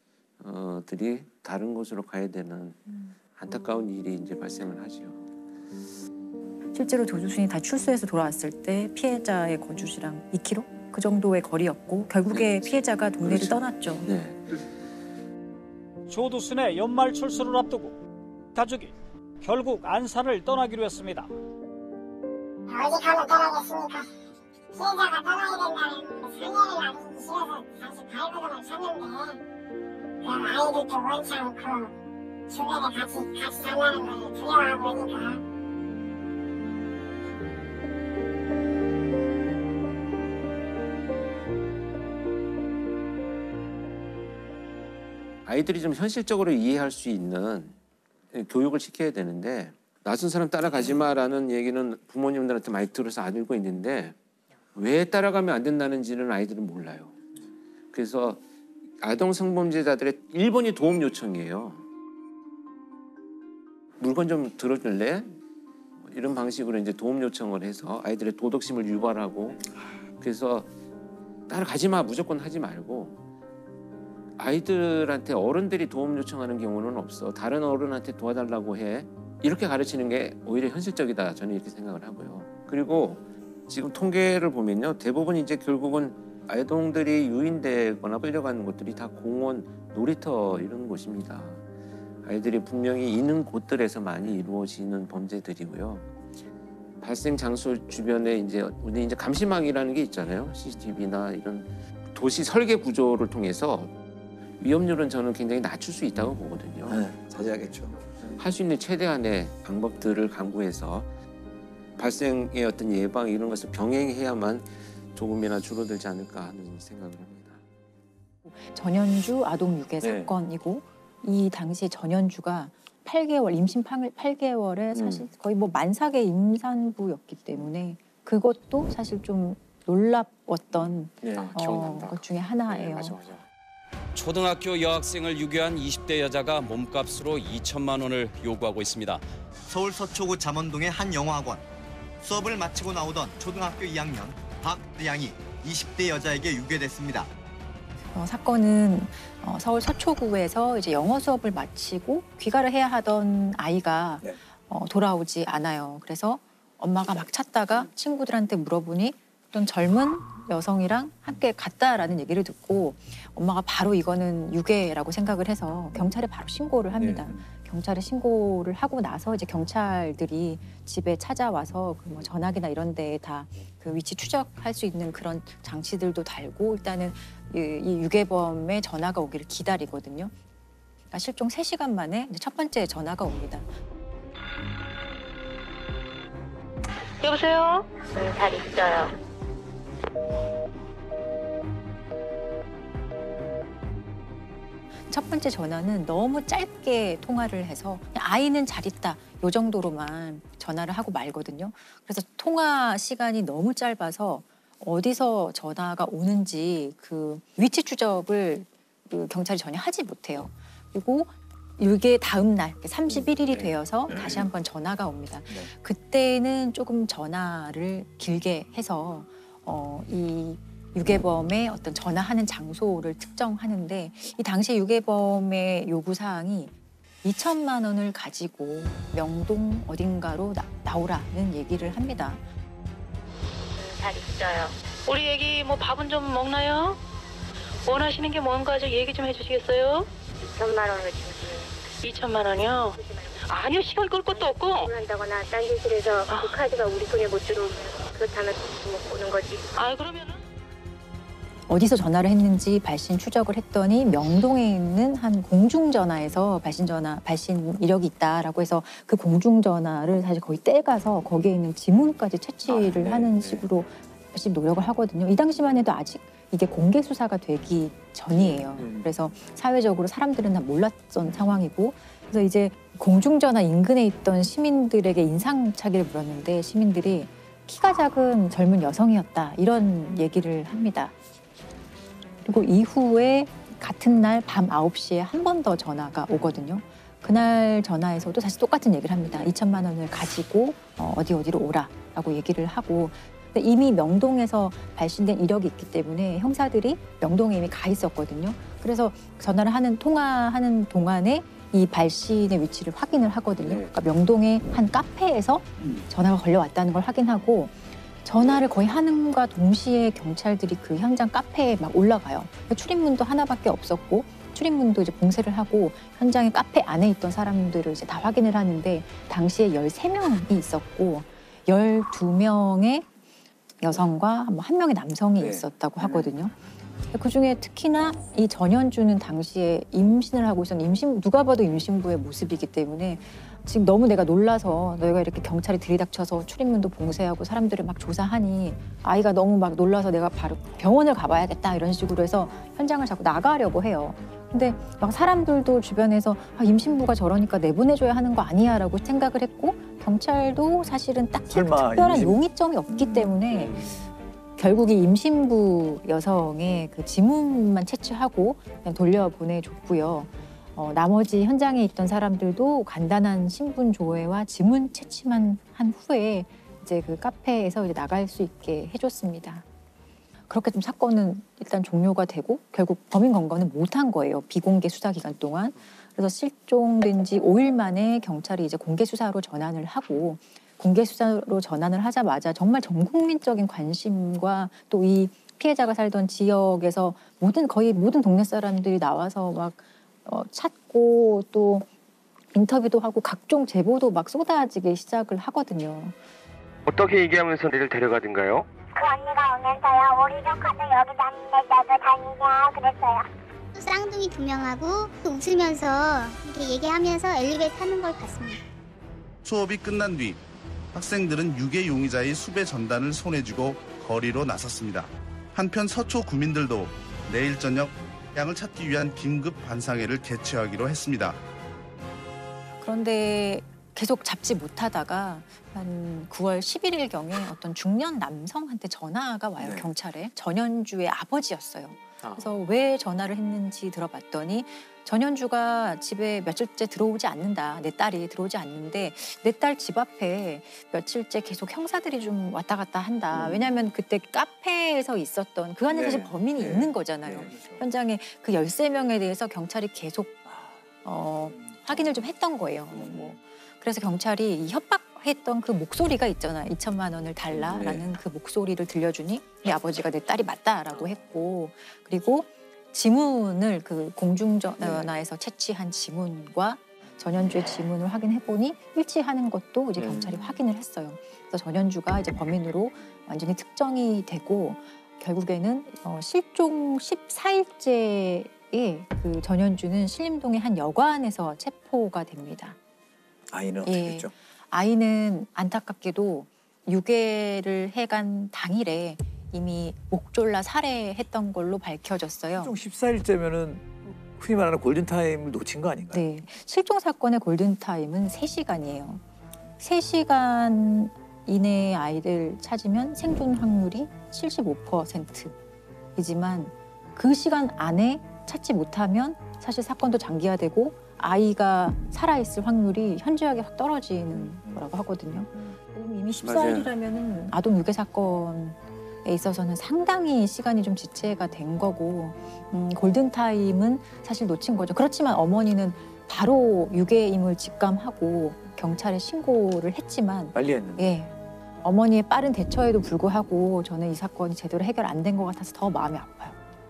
C: 다른 곳으로 가야 되는 음. 안타까운 일이 이제 발생을 하죠.
A: 실제로 조두순이 다 출소해서 돌아왔을 때 피해자의 거주지랑 이 킬로미터 그 정도의 거리였고 결국에 네. 피해자가 동네를 그렇죠. 떠났죠.
C: 네.
V: 조두순의 연말 출소를 앞두고 가족이 결국 안산을 떠나기로 했습니다.
H: 어디 가면 떠나겠습니까? 피해자가 떠나야 된다는 상해를 나누기 싫어서 사실 발버둥을 쳤는데 그 아이들도 원치 않고 주변에 같이, 같이 살라는 걸 두려워하고 그러니까.
C: 아이들이 좀 현실적으로 이해할 수 있는 교육을 시켜야 되는데 낯선 사람 따라가지 마라는 얘기는 부모님들한테 많이 들어서 알고 있는데 왜 따라가면 안 된다는지는 아이들은 몰라요. 그래서 아동 성범죄자들의 일 번이 도움 요청이에요. 물건 좀 들어줄래? 이런 방식으로 이제 도움 요청을 해서 아이들의 도덕심을 유발하고 그래서 따라가지 마 무조건 하지 말고 아이들한테 어른들이 도움 요청하는 경우는 없어. 다른 어른한테 도와달라고 해. 이렇게 가르치는 게 오히려 현실적이다. 저는 이렇게 생각을 하고요. 그리고 지금 통계를 보면요. 대부분 이제 결국은 아동들이 유인되거나 끌려가는 곳들이 다 공원, 놀이터 이런 곳입니다. 아이들이 분명히 있는 곳들에서 많이 이루어지는 범죄들이고요. 발생 장소 주변에 이제 우리 이제 감시망이라는 게 있잖아요. 씨씨티비나 이런 도시 설계 구조를 통해서 위험률은 저는 굉장히 낮출 수 있다고 보거든요.
B: 네, 자제하겠죠.
C: 할 수 있는 최대한의 방법들을 강구해서 발생의 어떤 예방 이런 것을 병행해야만 조금이나 줄어들지 않을까 하는 생각을 합니다.
A: 전현주 아동 유괴
C: 네.
A: 사건이고 이 당시 전현주가 팔 개월 임신 팔 개월에 사실 음. 거의 뭐 만삭의 임산부였기 때문에 그것도 사실 좀 놀라웠던
J: 네,
A: 어, 것 중에 하나예요.
J: 네, 맞아, 맞아.
W: 초등학교 여학생을 유괴한 이십 대 여자가 몸값으로 이천만 원을 요구하고 있습니다.
X: 서울 서초구 잠원동의 한 영어학원. 수업을 마치고 나오던 초등학교 이 학년 박대양이 이십 대 여자에게 유괴됐습니다.
A: 어, 사건은 어, 서울 서초구에서 이제 영어 수업을 마치고 귀가를 해야 하던 아이가 네. 어, 돌아오지 않아요. 그래서 엄마가 막 찾다가 친구들한테 물어보니 어떤 젊은 여성이랑 함께 갔다라는 얘기를 듣고 엄마가 바로 이거는 유괴라고 생각을 해서 경찰에 바로 신고를 합니다. 네. 경찰에 신고를 하고 나서 이제 경찰들이 집에 찾아와서 그 뭐 전화기나 이런 데에 다 그 위치 추적할 수 있는 그런 장치들도 달고 일단은 이, 이 유괴범의 전화가 오기를 기다리거든요. 그러니까 실종 세 시간 만에 이제 첫 번째 전화가 옵니다.
Y: 여보세요?
F: 네, 잘 있어요.
A: 첫 번째 전화는 너무 짧게 통화를 해서 그냥 아이는 잘 있다 요 정도로만 전화를 하고 말거든요. 그래서 통화 시간이 너무 짧아서 어디서 전화가 오는지 그 위치 추적을 그 경찰이 전혀 하지 못해요. 그리고 이게 다음 날 삼십일 일이 되어서 다시 한번 전화가 옵니다. 그때는 조금 전화를 길게 해서 어, 이 유괴범의 어떤 전화하는 장소를 특정하는데 이 당시 유괴범의 요구 사항이 이천만 원을 가지고 명동 어딘가로 나, 나오라는 얘기를 합니다.
D: 잘 있어요. 우리 애기 뭐 밥은 좀 먹나요? 원하시는 게 뭔가 좀 얘기 좀 해주시겠어요?
H: 이천만 원을 주세요.
D: 이천만 원이요? 아니요, 시간 끌 것도 없고.
H: 한다거나 딴 짓을해서
D: 아.
H: 그 카드가 우리 손에 못 들어오면 그렇다면 못 보는 거지.
D: 아, 그러면은
A: 어디서 전화를 했는지 발신 추적을 했더니 명동에 있는 한 공중전화에서 발신 전화, 발신 이력이 있다라고 해서 그 공중전화를 사실 거의 떼가서 거기에 있는 지문까지 채취를
B: 아, 네,
A: 하는
B: 네.
A: 식으로 열심히 노력을 하거든요. 이 당시만 해도 아직 이게 공개 수사가 되기 전이에요.
B: 음.
A: 그래서 사회적으로 사람들은 다 몰랐던 상황이고 그래서 이제 공중전화 인근에 있던 시민들에게 인상착의를 물었는데 시민들이 키가 작은 젊은 여성이었다 이런 얘기를 합니다. 그리고 이후에 같은 날 밤 아홉 시에 한 번 더 전화가 오거든요. 그날 전화에서도 다시 똑같은 얘기를 합니다. 이천만 원을 가지고 어, 어디 어디로 오라라고 얘기를 하고 근데 이미 명동에서 발신된 이력이 있기 때문에 형사들이 명동에 이미 가 있었거든요. 그래서 전화를 하는 통화하는 동안에 이 발신의 위치를 확인을 하거든요. 그러니까 명동의 한 카페에서 전화가 걸려왔다는 걸 확인하고 전화를 거의 하는과 동시에 경찰들이 그 현장 카페에 막 올라가요. 출입문도 하나밖에 없었고 출입문도 이제 봉쇄를 하고 현장의 카페 안에 있던 사람들을 이제 다 확인을 하는데 당시에 열세 명이 있었고 열두 명의 여성과 한 명의 남성이
B: 네.
A: 있었다고 하거든요. 그중에 특히나 이 전현주는 당시에 임신을 하고 있었는데 임신, 누가 봐도 임신부의 모습이기 때문에 지금 너무 내가 놀라서 너희가 이렇게 경찰이 들이닥쳐서 출입문도 봉쇄하고 사람들을 막 조사하니 아이가 너무 막 놀라서 내가 바로 병원을 가봐야겠다 이런 식으로 해서 현장을 자꾸 나가려고 해요. 근데 막 사람들도 주변에서 아, 임신부가 저러니까 내보내줘야 하는 거 아니야 라고 생각을 했고 경찰도 사실은 딱히
B: 설마
A: 특별한
B: 임신-
A: 용의점이 없기 때문에 결국 이 임신부 여성의 그 지문만 채취하고 그냥 돌려보내줬고요. 어, 나머지 현장에 있던 사람들도 간단한 신분 조회와 지문 채취만 한 후에 이제 그 카페에서 이제 나갈 수 있게 해줬습니다. 그렇게 좀 사건은 일단 종료가 되고 결국 범인 검거는 못한 거예요. 비공개 수사 기간 동안. 그래서 실종된 지 오 일 만에 경찰이 이제 공개 수사로 전환을 하고 공개 수사로 전환을 하자마자 정말 전 국민적인 관심과 또 이 피해자가 살던 지역에서 모든 거의 모든 동네 사람들이 나와서 막 어, 찾고 또 인터뷰도 하고 각종 제보도 막 쏟아지기 시작을 하거든요.
C: 어떻게 얘기하면서 애를 데려가든가요?
H: 그 언니가 오면서요. 우리 좀 가서 여기 다니네 너도 다니냐 그랬어요. 쌍둥이 두 명하고 또 웃으면서 이렇게 얘기하면서 엘리베이터 타는 걸 봤습니다.
E: 수업이 끝난 뒤 학생들은 유괴 용의자의 수배 전단을 손에 쥐고 거리로 나섰습니다. 한편 서초 구민들도 내일 저녁 양을 찾기 위한 긴급 반상회를 개최하기로 했습니다.
A: 그런데 계속 잡지 못하다가 한 구월 십일일경에 어떤 중년 남성한테 전화가 와요.
B: 네.
A: 경찰에. 전현주의 아버지였어요. 그래서 왜 전화를 했는지 들어봤더니 전현주가 집에 며칠째 들어오지 않는다. 내 딸이 들어오지 않는데 내 딸 집 앞에 며칠째 계속 형사들이 좀 왔다 갔다 한다.
B: 음.
A: 왜냐하면 그때 카페에서 있었던 그 안에
B: 네.
A: 사실 범인이
B: 네.
A: 있는 거잖아요.
B: 네, 그렇죠.
A: 현장에 그 열세 명에 대해서 경찰이 계속 어, 확인을 좀 했던 거예요. 뭐. 그래서 경찰이 이 협박했던 그 목소리가 있잖아요. 이천만 원을 달라라는
B: 네.
A: 그 목소리를 들려주니 이 아버지가 내 딸이 맞다라고 했고 그리고 지문을 그 공중전화에서 채취한 지문과 전현주의 지문을 확인해보니 일치하는 것도 이제 경찰이 확인을 했어요. 그래서 전현주가 이제 범인으로 완전히 특정이 되고 결국에는 어, 실종 십사 일째에 그 전현주는 신림동의 한 여관에서 체포가 됩니다.
B: 아이는 어떻게
A: 예.
B: 됐죠?
A: 아이는 안타깝게도 유괴를 해간 당일에 이미 목 졸라 살해했던 걸로 밝혀졌어요.
B: 실종 십사 일째면은 흔히 말하는 골든타임을 놓친 거 아닌가요?
A: 네. 실종 사건의 골든타임은 세 시간이에요. 세 시간 이내의 아이를 찾으면 생존 확률이 칠십오 퍼센트이지만 그 시간 안에 찾지 못하면 사실 사건도 장기화되고 아이가 살아있을 확률이 현저하게 확 떨어지는 거라고 하거든요. 이미 십사 일이라면 아동 유괴 사건에 있어서는 상당히 시간이 좀 지체가 된 거고 음, 골든타임은 사실 놓친 거죠. 그렇지만 어머니는 바로 유괴임을 직감하고 경찰에 신고를 했지만
B: 빨리 했는데.
A: 예, 어머니의 빠른 대처에도 불구하고 저는 이 사건이 제대로 해결 안 된 것 같아서 더 마음이 아파요.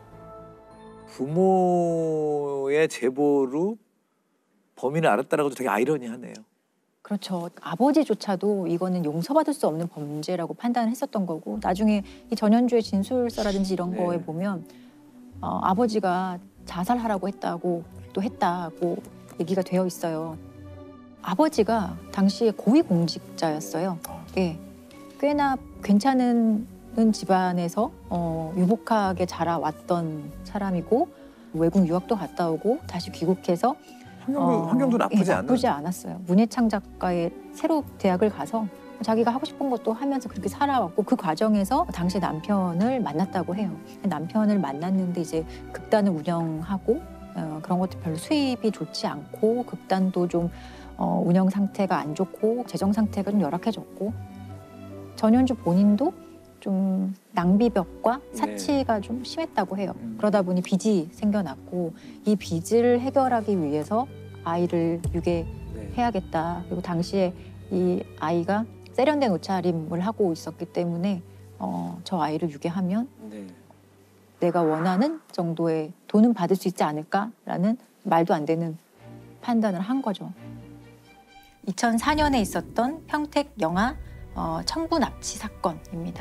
B: 부모의 제보로 범인을 알았다라고도 되게 아이러니하네요.
A: 그렇죠. 아버지조차도 이거는 용서받을 수 없는 범죄라고 판단을 했었던 거고 나중에 이 전현주의 진술서라든지 이런
B: 네.
A: 거에 보면 어, 아버지가 자살하라고 했다고 또 했다고 얘기가 되어 있어요. 아버지가 당시에 고위공직자였어요. 예, 꽤나 괜찮은 집안에서 어, 유복하게 자라왔던 사람이고 외국 유학도 갔다 오고 다시 귀국해서
B: 환경도,
A: 어,
B: 환경도 나쁘지
A: 예,
B: 않은.
A: 나쁘지 않았어요. 문예창작과에 새로 대학을 가서 자기가 하고 싶은 것도 하면서 그렇게 살아왔고 그 과정에서 당시 남편을 만났다고 해요. 남편을 만났는데 이제 극단을 운영하고 어, 그런 것도 별로 수입이 좋지 않고 극단도 좀 어, 운영 상태가 안 좋고 재정 상태가 좀 열악해졌고 전현주 본인도 좀 낭비벽과 사치가 네. 좀 심했다고 해요. 음. 그러다 보니 빚이 생겨났고 이 빚을 해결하기 위해서 아이를 유괴해야겠다. 그리고 당시에 이 아이가 세련된 옷차림을 하고 있었기 때문에 어, 저 아이를 유괴하면 네. 내가 원하는 정도의 돈은 받을 수 있지 않을까라는 말도 안 되는 판단을 한 거죠. 이천사 년에 있었던 평택 영아 어, 청부 납치 사건입니다.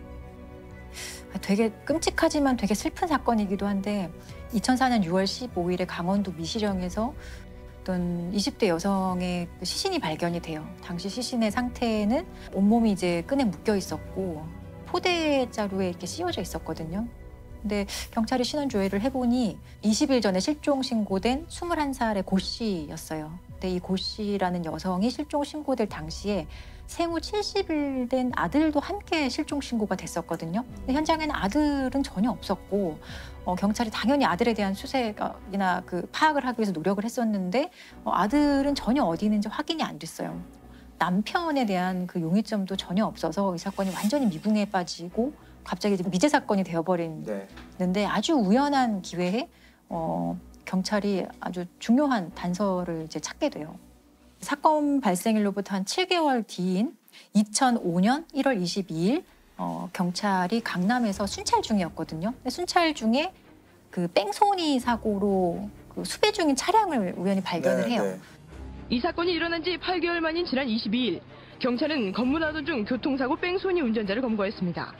A: 되게 끔찍하지만 되게 슬픈 사건이기도 한데 이천사 년 유월 십오일에 강원도 미시령에서 어떤 이십 대 여성의 시신이 발견이 돼요. 당시 시신의 상태는 온몸이 이제 끈에 묶여 있었고 포대자루에 이렇게 씌워져 있었거든요. 근데 경찰이 신원 조회를 해보니 이십 일 전에 실종 신고된 스물한 살의 고 씨였어요. 근데 이 고 씨라는 여성이 실종 신고될 당시에 생후 칠십 일 된 아들도 함께 실종 신고가 됐었거든요. 근데 현장에는 아들은 전혀 없었고 어, 경찰이 당연히 아들에 대한 수색이나 그 파악을 하기 위해서 노력을 했었는데 어, 아들은 전혀 어디 있는지 확인이 안 됐어요. 남편에 대한 그 용의점도 전혀 없어서 이 사건이 완전히 미궁에 빠지고 갑자기 이제 미제 사건이 되어버리는데 네. 아주 우연한 기회에 어, 경찰이 아주 중요한 단서를 이제 찾게 돼요. 사건 발생일로부터 한 칠 개월 뒤인 이천오 년 일월 이십이일 어, 경찰이 강남에서 순찰 중이었거든요. 근데 순찰 중에 그 뺑소니 사고로 그 수배 중인 차량을 우연히 발견을 네, 해요. 네.
G: 이 사건이 일어난 지 팔 개월 만인 지난 이십이일 경찰은 검문하던 중 교통사고 뺑소니 운전자를 검거했습니다.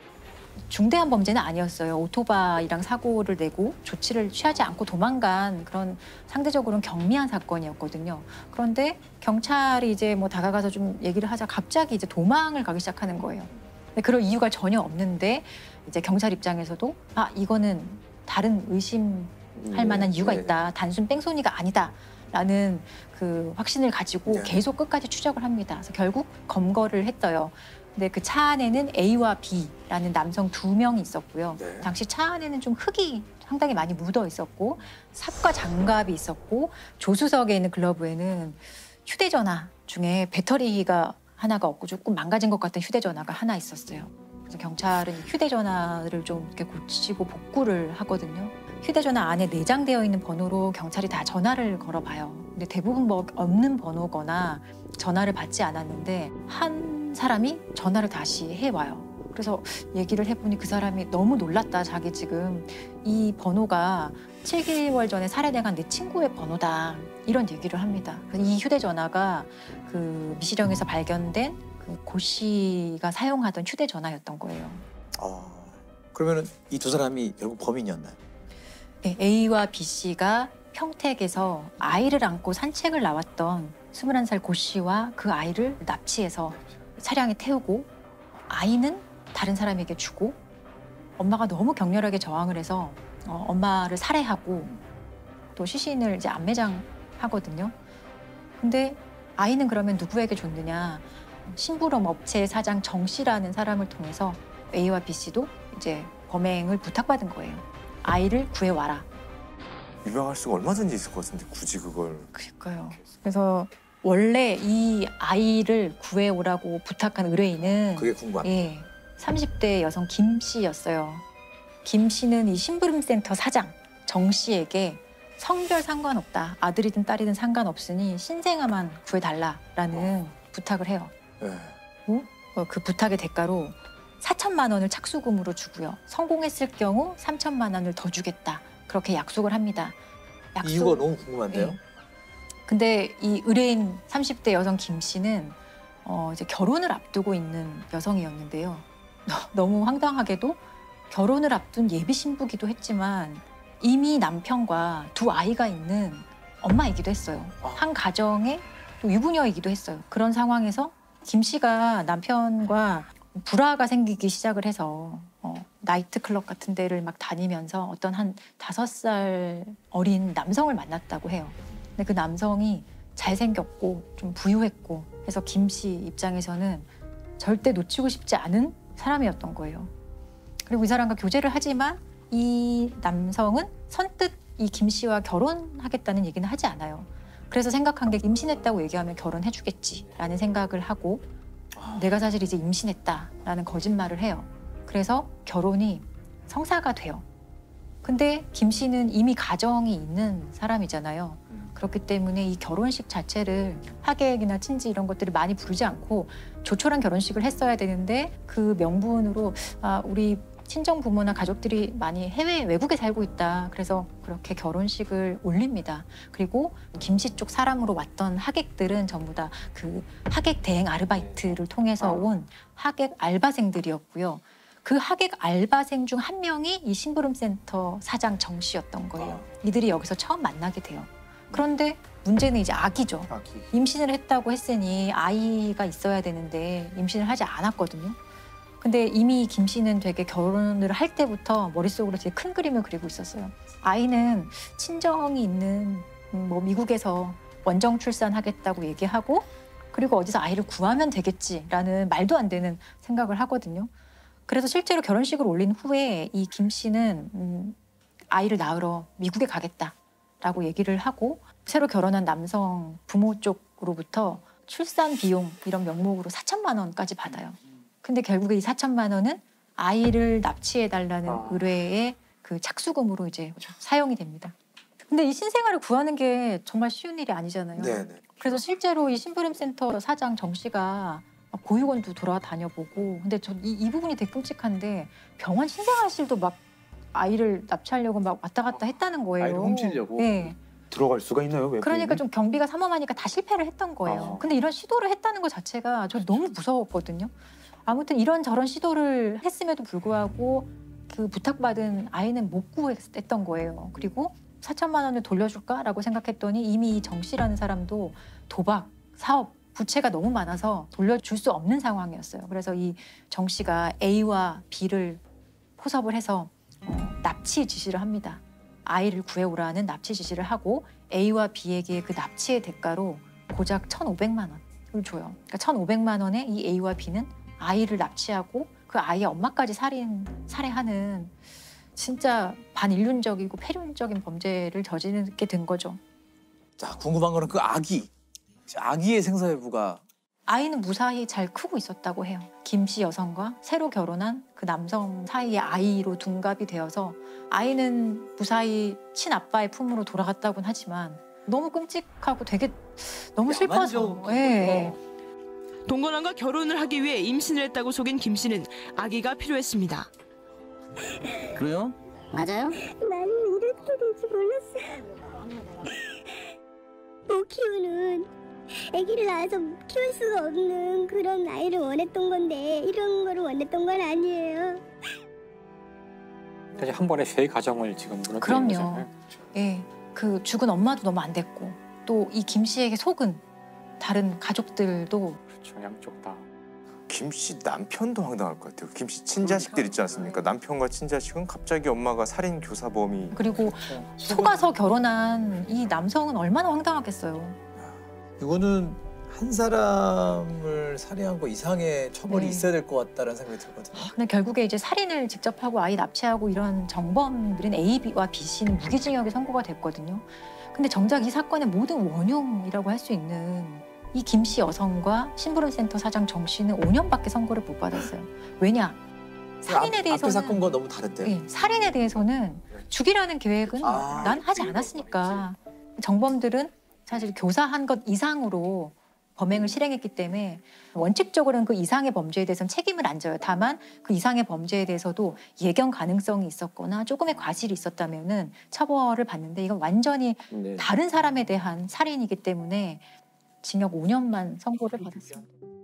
A: 중대한 범죄는 아니었어요. 오토바이랑 사고를 내고 조치를 취하지 않고 도망간 그런 상대적으로는 경미한 사건이었거든요. 그런데 경찰이 이제 뭐 다가가서 좀 얘기를 하자 갑자기 이제 도망을 가기 시작하는 거예요. 근데 그럴 이유가 전혀 없는데 이제 경찰 입장에서도 아 이거는 다른 의심할 만한 이유가 있다. 단순 뺑소니가 아니다라는 그 확신을 가지고 계속 끝까지 추적을 합니다. 그래서 결국 검거를 했어요. 근데 그 차 안에는 A와 B라는 남성 두 명이 있었고요. 네. 당시 차 안에는 좀 흙이 상당히 많이 묻어 있었고 삽과 장갑이 있었고 조수석에 있는 글러브에는 휴대전화 중에 배터리가 하나가 없고 조금 망가진 것 같은 휴대전화가 하나 있었어요. 그래서 경찰은 휴대전화를 좀 이렇게 고치고 복구를 하거든요. 휴대전화 안에 내장되어 있는 번호로 경찰이 다 전화를 걸어봐요. 근데 대부분 뭐 없는 번호거나 전화를 받지 않았는데 한 사람이 전화를 다시 해와요. 그래서 얘기를 해보니 그 사람이 너무 놀랐다. 자기 지금 이 번호가 칠 개월 전에 살해당한 내 친구의 번호다. 이런 얘기를 합니다. 이 휴대전화가 그 미시령에서 발견된 그 고 씨가 사용하던 휴대전화였던 거예요.
B: 어, 그러면은 이 두 사람이 결국 범인이었나요?
A: 네, A와 B 씨가 평택에서 아이를 안고 산책을 나왔던 스물한 살 고 씨와 그 아이를 납치해서 차량에 태우고 아이는 다른 사람에게 주고 엄마가 너무 격렬하게 저항을 해서 어, 엄마를 살해하고 또 시신을 이제 안매장하거든요. 근데 아이는 그러면 누구에게 줬느냐? 심부름 업체 사장 정 씨라는 사람을 통해서 A와 B 씨도 이제 범행을 부탁받은 거예요. 아이를 구해와라.
I: 유명할 수가 얼마든지 있을 것 같은데 굳이 그걸.
A: 그러니까요. 그래서 원래 이 아이를 구해오라고 부탁한 의뢰인은
B: 그게 궁금합니다.
A: 예, 삼십 대 여성 김 씨였어요. 김 씨는 이 심부름센터 사장 정 씨에게 성별 상관없다. 아들이든 딸이든 상관없으니 신생아만 구해달라라는 어. 부탁을 해요.
B: 네.
A: 어, 그 부탁의 대가로 사천만 원을 착수금으로 주고요. 성공했을 경우 삼천만 원을 더 주겠다. 그렇게 약속을 합니다. 약속...
B: 이유가 너무 궁금한데요.
A: 네. 근데 이 의뢰인 삼십 대 여성 김 씨는 어, 이제 결혼을 앞두고 있는 여성이었는데요. 너무 황당하게도 결혼을 앞둔 예비 신부기도 했지만 이미 남편과 두 아이가 있는 엄마이기도 했어요. 한 가정의 또 유부녀이기도 했어요. 그런 상황에서 김 씨가 남편과 불화가 생기기 시작을 해서 어, 나이트클럽 같은 데를 막 다니면서 어떤 한 다섯 살 어린 남성을 만났다고 해요. 근데 그 남성이 잘생겼고 좀 부유했고 해서 김 씨 입장에서는 절대 놓치고 싶지 않은 사람이었던 거예요. 그리고 이 사람과 교제를 하지만 이 남성은 선뜻 이 김 씨와 결혼하겠다는 얘기는 하지 않아요. 그래서 생각한 게 임신했다고 얘기하면 결혼해주겠지라는 생각을 하고 내가 사실 이제 임신했다라는 거짓말을 해요. 그래서 결혼이 성사가 돼요. 근데 김 씨는 이미 가정이 있는 사람이잖아요. 그렇기 때문에 이 결혼식 자체를 하객이나 친지 이런 것들을 많이 부르지 않고 조촐한 결혼식을 했어야 되는데 그 명분으로 아, 우리 친정 부모나 가족들이 많이 해외 외국에 살고 있다. 그래서 그렇게 결혼식을 올립니다. 그리고 김 씨 쪽 사람으로 왔던 하객들은 전부 다 그 하객 대행 아르바이트를 통해서 온 하객 알바생들이었고요. 그 하객 알바생 중 한 명이 이 심부름센터 사장 정 씨였던 거예요. 이들이 여기서 처음 만나게 돼요. 그런데 문제는 이제 아기죠. 아기. 임신을 했다고 했으니 아이가 있어야 되는데 임신을 하지 않았거든요. 근데 이미 김 씨는 되게 결혼을 할 때부터 머릿속으로 되게 큰 그림을 그리고 있었어요. 아이는 친정이 있는 뭐 미국에서 원정 출산하겠다고 얘기하고 그리고 어디서 아이를 구하면 되겠지라는 말도 안 되는 생각을 하거든요. 그래서 실제로 결혼식을 올린 후에 이 김 씨는 음, 아이를 낳으러 미국에 가겠다라고 얘기를 하고 새로 결혼한 남성 부모 쪽으로부터 출산 비용 이런 명목으로 사천만 원까지 받아요. 근데 결국에 이 사천만 원은 아이를 납치해달라는 아. 의뢰의 그 착수금으로 이제 사용이 됩니다. 근데 이 신생아를 구하는 게 정말 쉬운 일이 아니잖아요. 네네. 그래서 실제로 이 심부름센터 사장 정 씨가 보육원도 돌아다녀보고 근데 저 이 이 부분이 되게 끔찍한데 병원 신생아실도 막 아이를 납치하려고 막 왔다 갔다 했다는 거예요.
I: 아이를 훔치려고?
A: 네.
I: 들어갈 수가 있나요? 외부인이?
A: 그러니까 좀 경비가 삼엄하니까 다 실패를 했던 거예요.
I: 아.
A: 근데 이런 시도를 했다는 것 자체가 저 너무 무서웠거든요. 아무튼 이런 저런 시도를 했음에도 불구하고 그 부탁받은 아이는 못 구했던 거예요. 그리고 사천만 원을 돌려줄까라고 생각했더니 이미 이 정 씨라는 사람도 도박, 사업, 부채가 너무 많아서 돌려줄 수 없는 상황이었어요. 그래서 이 정 씨가 A와 B를 포섭을 해서 어, 납치 지시를 합니다. 아이를 구해오라는 납치 지시를 하고 A와 B에게 그 납치의 대가로 고작 천오백만 원을 줘요. 그러니까 천오백만 원에 이 A와 B는 아이를 납치하고 그 아이의 엄마까지 살인, 살해하는 진짜 반인륜적이고 폐륜적인 범죄를 저지르게 된 거죠.
B: 자, 궁금한 거는 그 아기. 아기의 생사 여부가.
A: 아이는 무사히 잘 크고 있었다고 해요. 김 씨 여성과 새로 결혼한 그 남성 사이의 아이로 둔갑이 되어서 아이는 무사히 친아빠의 품으로 돌아갔다고는 하지만 너무 끔찍하고 되게 너무 슬퍼서. 예.
G: 동건왕과 결혼을 하기 위해 임신을 했다고 속인 김 씨는 아기가 필요했습니다.
K: 그래요?
H: 맞아요? 나는 이렇게 될지 몰랐어요. 못 키우는, 아기를 낳아서 키울 수가 없는 그런 아이를 원했던 건데 이런 거를 원했던 건 아니에요.
J: 사실 한 번에 세 가정을 지금 무너뜨린
A: 그럼요.
J: 거잖아요.
A: 예, 그 죽은 엄마도 너무 안 됐고 또 이 김 씨에게 속은 다른 가족들도
J: 그렇죠, 양쪽 다.
I: 김 씨 남편도 황당할 것 같아요. 김 씨 친자식들 있지 않습니까? 남편과 친자식은 갑자기 엄마가 살인 교사범이.
A: 그리고 속아서 결혼한 이 남성은 얼마나 황당하겠어요.
B: 이거는 한 사람을 살해한 거 이상의 처벌이
A: 네.
B: 있어야 될 것 같다는 생각이 들거든요.
A: 근데 결국에 이제 살인을 직접 하고 아이 납치하고 이런 정범들인 A와 B 씨는 무기징역이 선고가 됐거든요. 근데 정작 이 사건의 모든 원흉이라고 할 수 있는 이 김 씨 여성과 심부름센터 사장 정 씨는 오 년밖에 선고를 못 받았어요. 왜냐? 살인에
B: 앞,
A: 대해서는
B: 앞에 사건과 너무 다른데요.
A: 예, 살인에 대해서는 죽이라는 계획은
B: 아,
A: 난 하지 않았으니까. 정범들은 사실 교사한 것 이상으로 범행을 실행했기 때문에 원칙적으로는 그 이상의 범죄에 대해서는 책임을 안 져요. 다만 그 이상의 범죄에 대해서도 예견 가능성이 있었거나 조금의 과실이 있었다면은 처벌을 받는데 이건 완전히
B: 네.
A: 다른 사람에 대한 살인이기 때문에 징역 오 년만 선고를 받았습니다.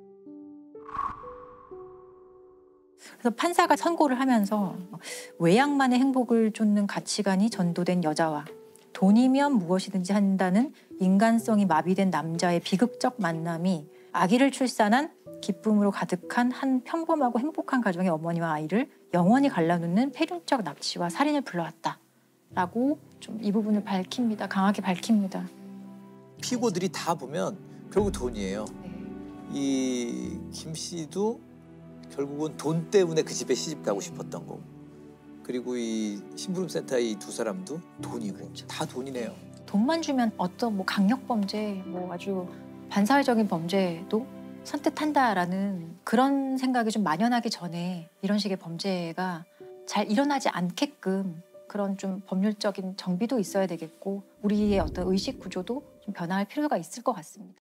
A: 그래서 판사가 선고를 하면서 외양만의 행복을 쫓는 가치관이 전도된 여자와 돈이면 무엇이든지 한다는 인간성이 마비된 남자의 비극적 만남이 아기를 출산한 기쁨으로 가득한 한 평범하고 행복한 가정의 어머니와 아이를 영원히 갈라놓는 폐륜적 납치와 살인을 불러왔다라고 좀 이 부분을 밝힙니다. 강하게 밝힙니다.
B: 피고들이 다 보면 결국 돈이에요. 이 김 씨도 결국은 돈 때문에 그 집에 시집 가고 싶었던 거고, 그리고 이 심부름센터의 이 두 사람도 돈이고, 그렇죠. 다 돈이네요.
A: 돈만 주면 어떤 뭐 강력 범죄, 뭐 아주 반사회적인 범죄도 선뜻한다라는 그런 생각이 좀 만연하기 전에 이런 식의 범죄가 잘 일어나지 않게끔 그런 좀 법률적인 정비도 있어야 되겠고 우리의 어떤 의식 구조도 좀 변화할 필요가 있을 것 같습니다.